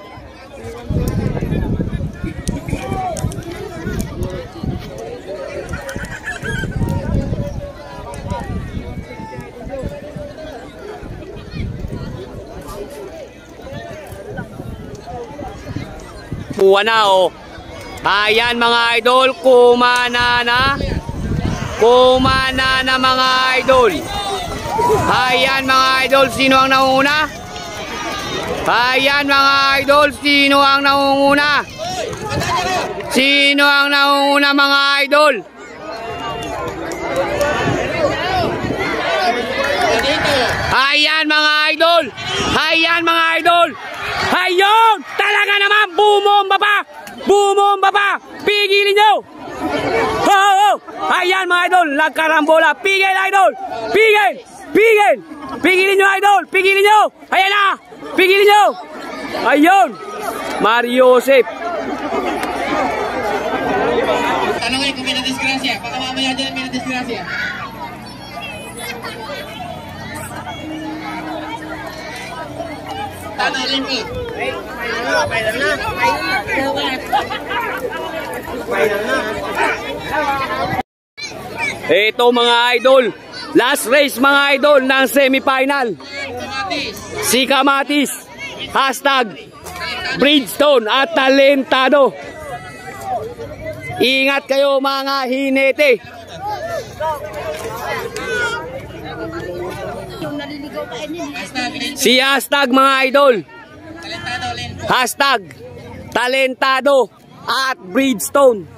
Kuha na oh. Ayan mga idol, kumana na. Kumana na mga idol. Ayan mga idol, sino ang nangunguna? Ayan mga idol, sino ang nangunguna? Sino ang nangunguna mga idol? Ayan mga idol. Ayan mga idol. Ayun! Talaga naman! Bumomba pa! Bumomba pa! Pigilin nyo! Oh, oh. Ayan mga idol! Nagkarambola! Pigil idol! Pigil! Pigil! Pigilin nyo idol! Pigilin nyo! Ayan na! Pigilin nyo! Ayun! Mario Joseph! Tanongin kung may na-disgrasya. Baka mamaya dyan may na-disgrasya. Tanongin ko. Ito mga idol, last race mga idol ng semifinal. Si Kamatis, hashtag Bridgestone at Talentado. Ingat kayo mga hinete. Si hashtag mga idol, hashtag Talentado at Bridgestone.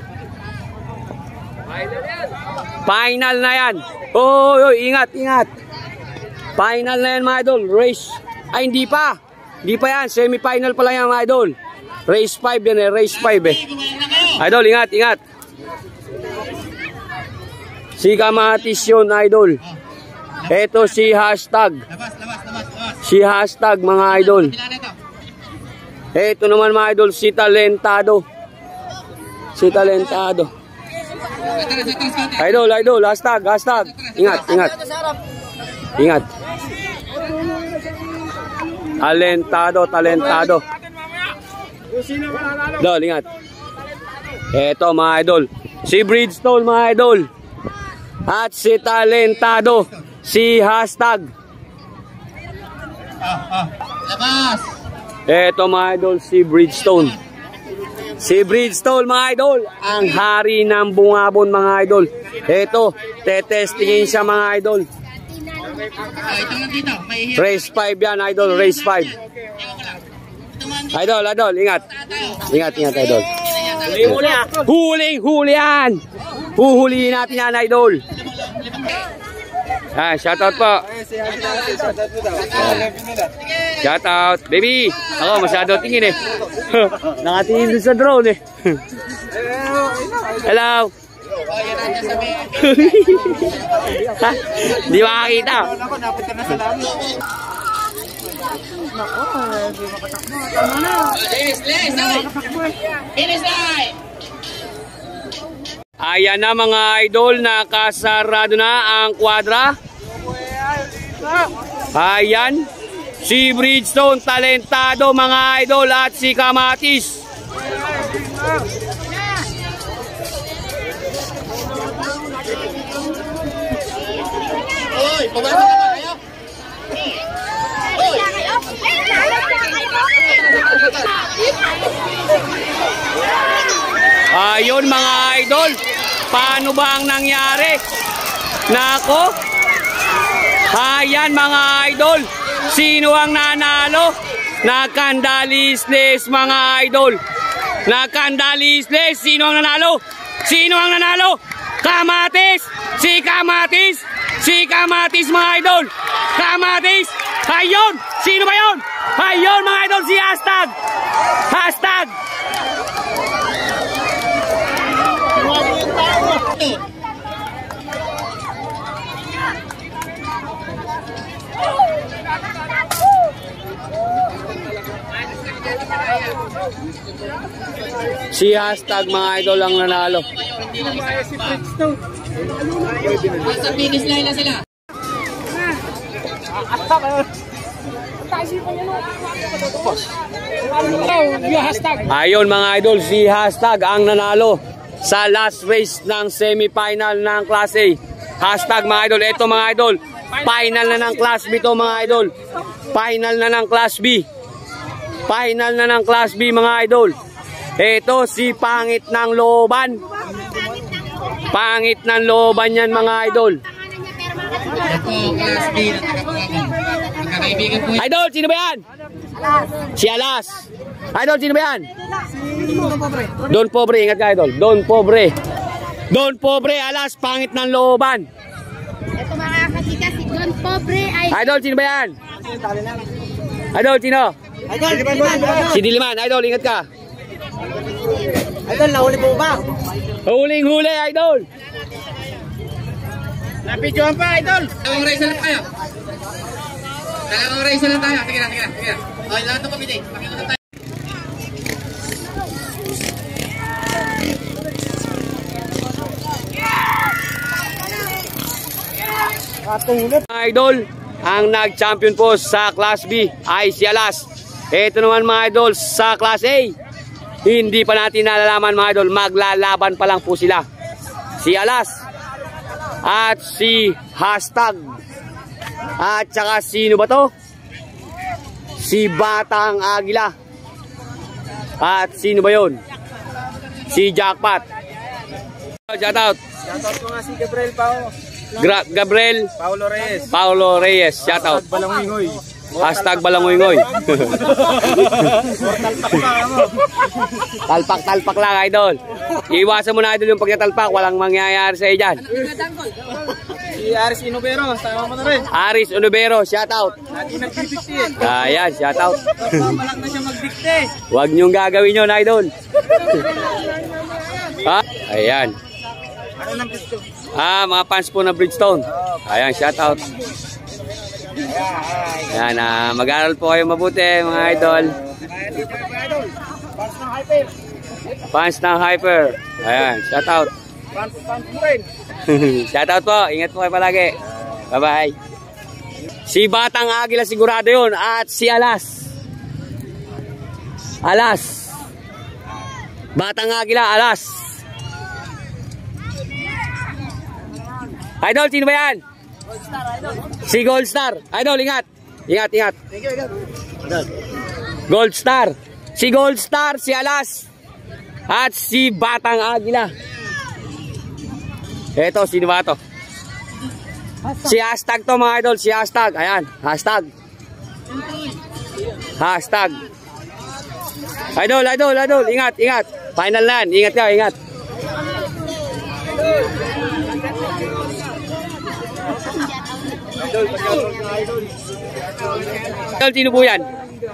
Final na yan. Oh, oh, ingat, ingat. Final na yan mga idol. Race. Ay, hindi pa. Hindi pa yan. Semi-final pa lang yan mga idol. Race five yan eh. Race five eh. Idol, ingat, ingat. Si Kamatis yun, idol. Ito si hashtag. Si hashtag mga idol. Ito naman mga idol, si Talentado. Si Talentado. Idol, idol, hashtag, hashtag. Ingat, ingat. Ingat. Talentado, talentado. Idol, ingat. Eto mga idol. Si Bridgestone mga idol. At si Talentado. Si hashtag. Labas. Eto mga idol, si Bridgestone. Si Bridgestone mga idol, ang hari ng bungabon mga idol. Eto, tetestingin siya mga idol. Race five yan idol, race five. Idol, idol, ingat. Ingat, ingat idol. Huling, huli yan. Huhulihin natin yan idol. Ah, shoutout po. Shoutout, baby. Ako masyado tingin eh. Nakatingin dun sa drone eh. Hello. Ha? Di makakita. Finish line. Ayan na mga idol, nakasarado na ang kwadra. Ayan, si Bridgestone, Talentado mga idol at si Kamatis. Oy, pabasa na ba kayo? Oy! Ayun mga idol, paano ba ang nangyari? Nako, ayan mga idol, sino ang nanalo? Nakandalisles mga idol. Nakandalisles, sino ang nanalo? Sino ang nanalo? Kamatis! Si Kamatis! Si Kamatis mga idol! Kamatis! Ayun! Sino ba yun? Ayun mga idol, si hashtag! Hashtag! Si Hashtag mga idol ang nanalo. Nasa finish line na sila. Ayun mga idol, si Hashtag ang nanalo sa last race ng semifinal ng Class A. Hashtag mga idol, ito mga idol, final na ng Class B to mga idol. Final na ng Class B. Final na ng Class B mga idol. Ito si Pangit ng Looban. Pangit ng Looban yan mga idol. Ito, Class B na tagapangabang. Magkakaibigan po. Idol, sino ba yan? Si Alas. Idol, sino ba yan? Don Pobre, ingat ka idol. Don Pobre. Don Pobre, Alas, Pangit ng Looban. Ito mga kasika, si Don Pobre ay... Idol, sino ba yan? Idol, sino? Si Diliman, idol, ingat ka. Idol, nahuli po ba? Huling huli, idol. Napidyohan pa, idol. Dalawang race na lang tayo. Dalawang race na lang tayo. Sige na, sige na, sige na. Okay, lahat ng pamili. Pakita na tayo. Idol, ang nag-champion po sa Class B ay si Alas. Ito naman mga idol sa Class A. Hindi pa natin nalalaman mga idol, maglalaban pa lang po sila. Si Alas at si Hashtag. At saka sino ba to? Si Batang Agila. At sino ba yun? Si Jackpot. Shout out. Shoutout ko nga si Gabriel Pao. Gra Gabriel Paulo Reyes. Paulo Reyes. Shout out. Balangoy. Hashtag Balangoy. Talpak-talpak lang idol. Iiwasan mo na idol yung pagtatalpak. Walang mangyayari sa iyo dyan. Si Aris Inubero, sama mo na rin. Aris Unubero, shout out. Lagi nagdidikti eh. Ayan, shout out. Malak na siya magdikti. Huwag niyong gagawin yun idol. Ha? Ayan. Ano nang gusto? Ah, mga fans po na Bridgestone. Ayan, shout out. Ayan, ah, mag-aral po kayo mabuti mga idol. Fans ng Hyper. Fans ng Hyper. Ayan, shout out. Fans, fans mo rin. Shout out po. Ingat po kayo palagi. Bye-bye. Si Batang Agila sigurado yun. At si Alas. Alas. Batang Agila, Alas. Idol, sino ba yan? Si Gold Star. Idol, ingat. Ingat, ingat. Gold Star. Si Gold Star, si Alas. At si Batang Agila. Eto, sino ba to? Si Hashtag to mga idol, si Hashtag. Ayan, Hashtag. Hashtag. Idol, idol, idol, ingat, ingat. Final na yan, ingat ka, ingat. Idol, sino po yan?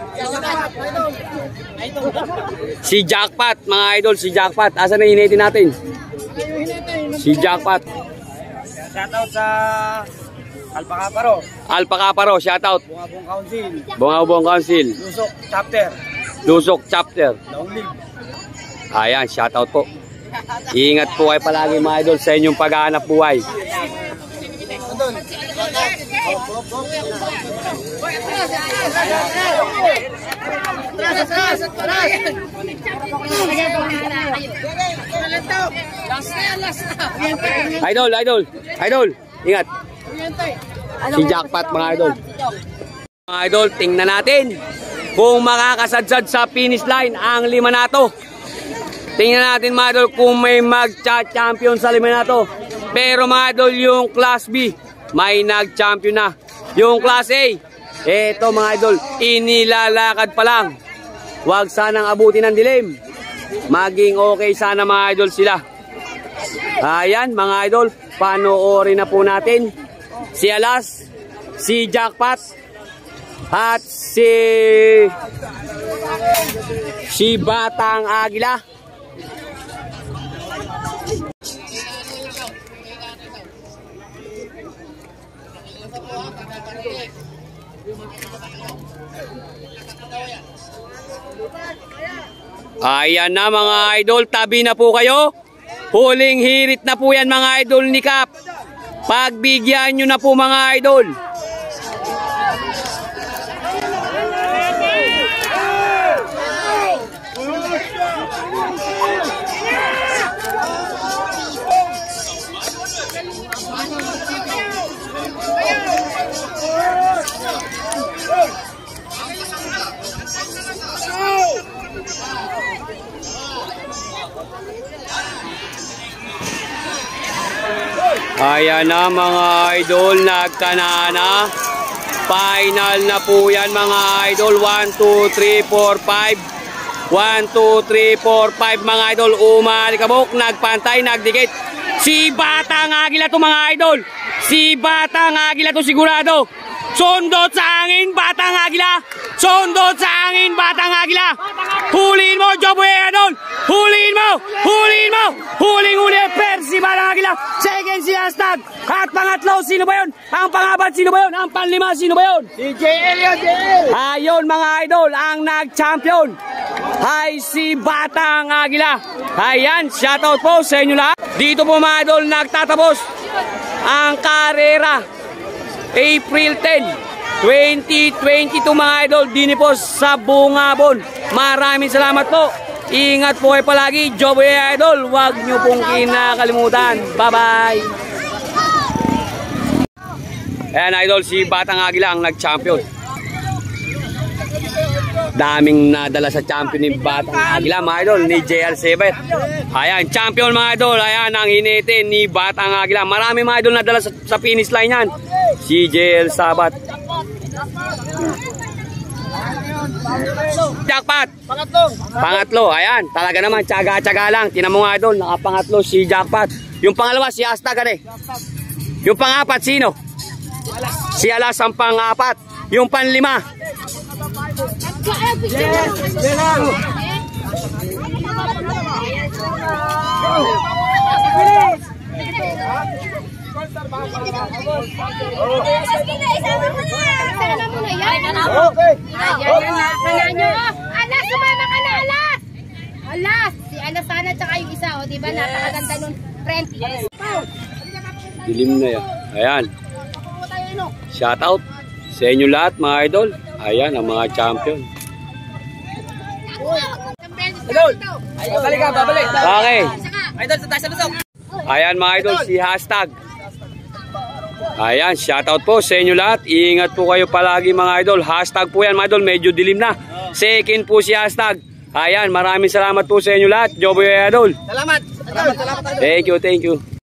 Si Jackpot, mga idol, si Jackpot. Asan na hinitin natin? Si Jackpot. Shoutout sa Alpacaparo. Alpacaparo, shoutout. Bungabong Council. Bungabong Council. Lusok Chapter. Lusok Chapter. Longlib. Ayan, shoutout po. Ingat po kayo palagi mga idol sa inyong paghahanap buhay. Idol, idol, idol, ingat. Si Jackpot mga idol. Mga idol, tingnan natin kung makakasadsad sa finish line ang lima na to. Tingnan natin mga idol kung may mag-champion sa lima na to. Pero mga idol, yung Class B, may nag-champion na. Yung Class A, eto mga idol, inilalakad pa lang. Huwag sanang abutin ng dilim. Maging okay sana mga idol sila. Ayan mga idol, panoorin na po natin si Alas, si Jackpot, at si si Batang Agila. Kaya Ayan na mga idol, tabi na po kayo. Huling hirit na po yan mga idol ni Cap. Pagbigyan nyo na po mga idol. Ayan na mga idol, nagkanana. Final na po yan mga idol. one, two, three, four, five. one, two, three, four, five mga idol. Umalikabok, nagpantay, nagdikit. Si Batang Agila to mga idol. Si Batang Agila to sigurado. Sundot sa angin, Batang Agila. Sundot sa angin, Batang Agila. Huliin mo, Joboy idol. Huliin mo, huliin mo. Huling-huli, Percy Batang Agila. Second si Hashtag. At pangatlo, sino ba yun? Ang pangapat, sino ba yun? Ang panlima, sino ba yun? Si J L yun, J L. Ayun mga idol, ang nag-champion ay si Batang Agila. Ayan, shoutout po sa inyo lahat. Dito po mga idol, nagtatapos ang karera. April tenth, twenty twenty-two mga idol, dini po sa Bungabon. Maraming salamat po. Ingat po kayo palagi, Joboy idol. Huwag nyo pong kinakalimutan. Bye-bye. Ayan idol, si Batang Agila ang nag-champion. Daming nadala sa champion ni Batang Agila mga idol, ni J R seven. Ayan, champion mga idol. Ayan ang hinitin ni Batang Agila. Marami mga idol nadala sa, sa finish line yan. Si J L Sabat. Jackpot. Pangatlo. Pangatlo. Ayan, talaga naman tsaga-tsaga lang. Tinan mo mga idol, nakapangatlo si Jackpot. Yung pangalawa si Hashtag ano eh. Yung pangapat sino? Si Alas ang pangapat. Yung panlima. Okay. Alas, sumama ka na, Alas! Alas! Si Alas sana tsaka yung isa, o diba? Napakaganda nun, friend. Dilim na yan. Ayan. Shoutout sa inyo lahat mga idol. Ayan ang mga champion. Idol! Babalik ka, babalik. Okay. Idol, sa taas sa lusok. Ayan mga idol, si Hashtag. Ayan, shoutout po sa inyo lahat. Ingat po kayo palagi mga idol. Hashtag po yan mga idol, medyo dilim na. Second po si Hashtag. Ayan, maraming salamat po sa inyo lahat. Joboy idol. Salamat. Salamat, salamat. Thank you, thank you.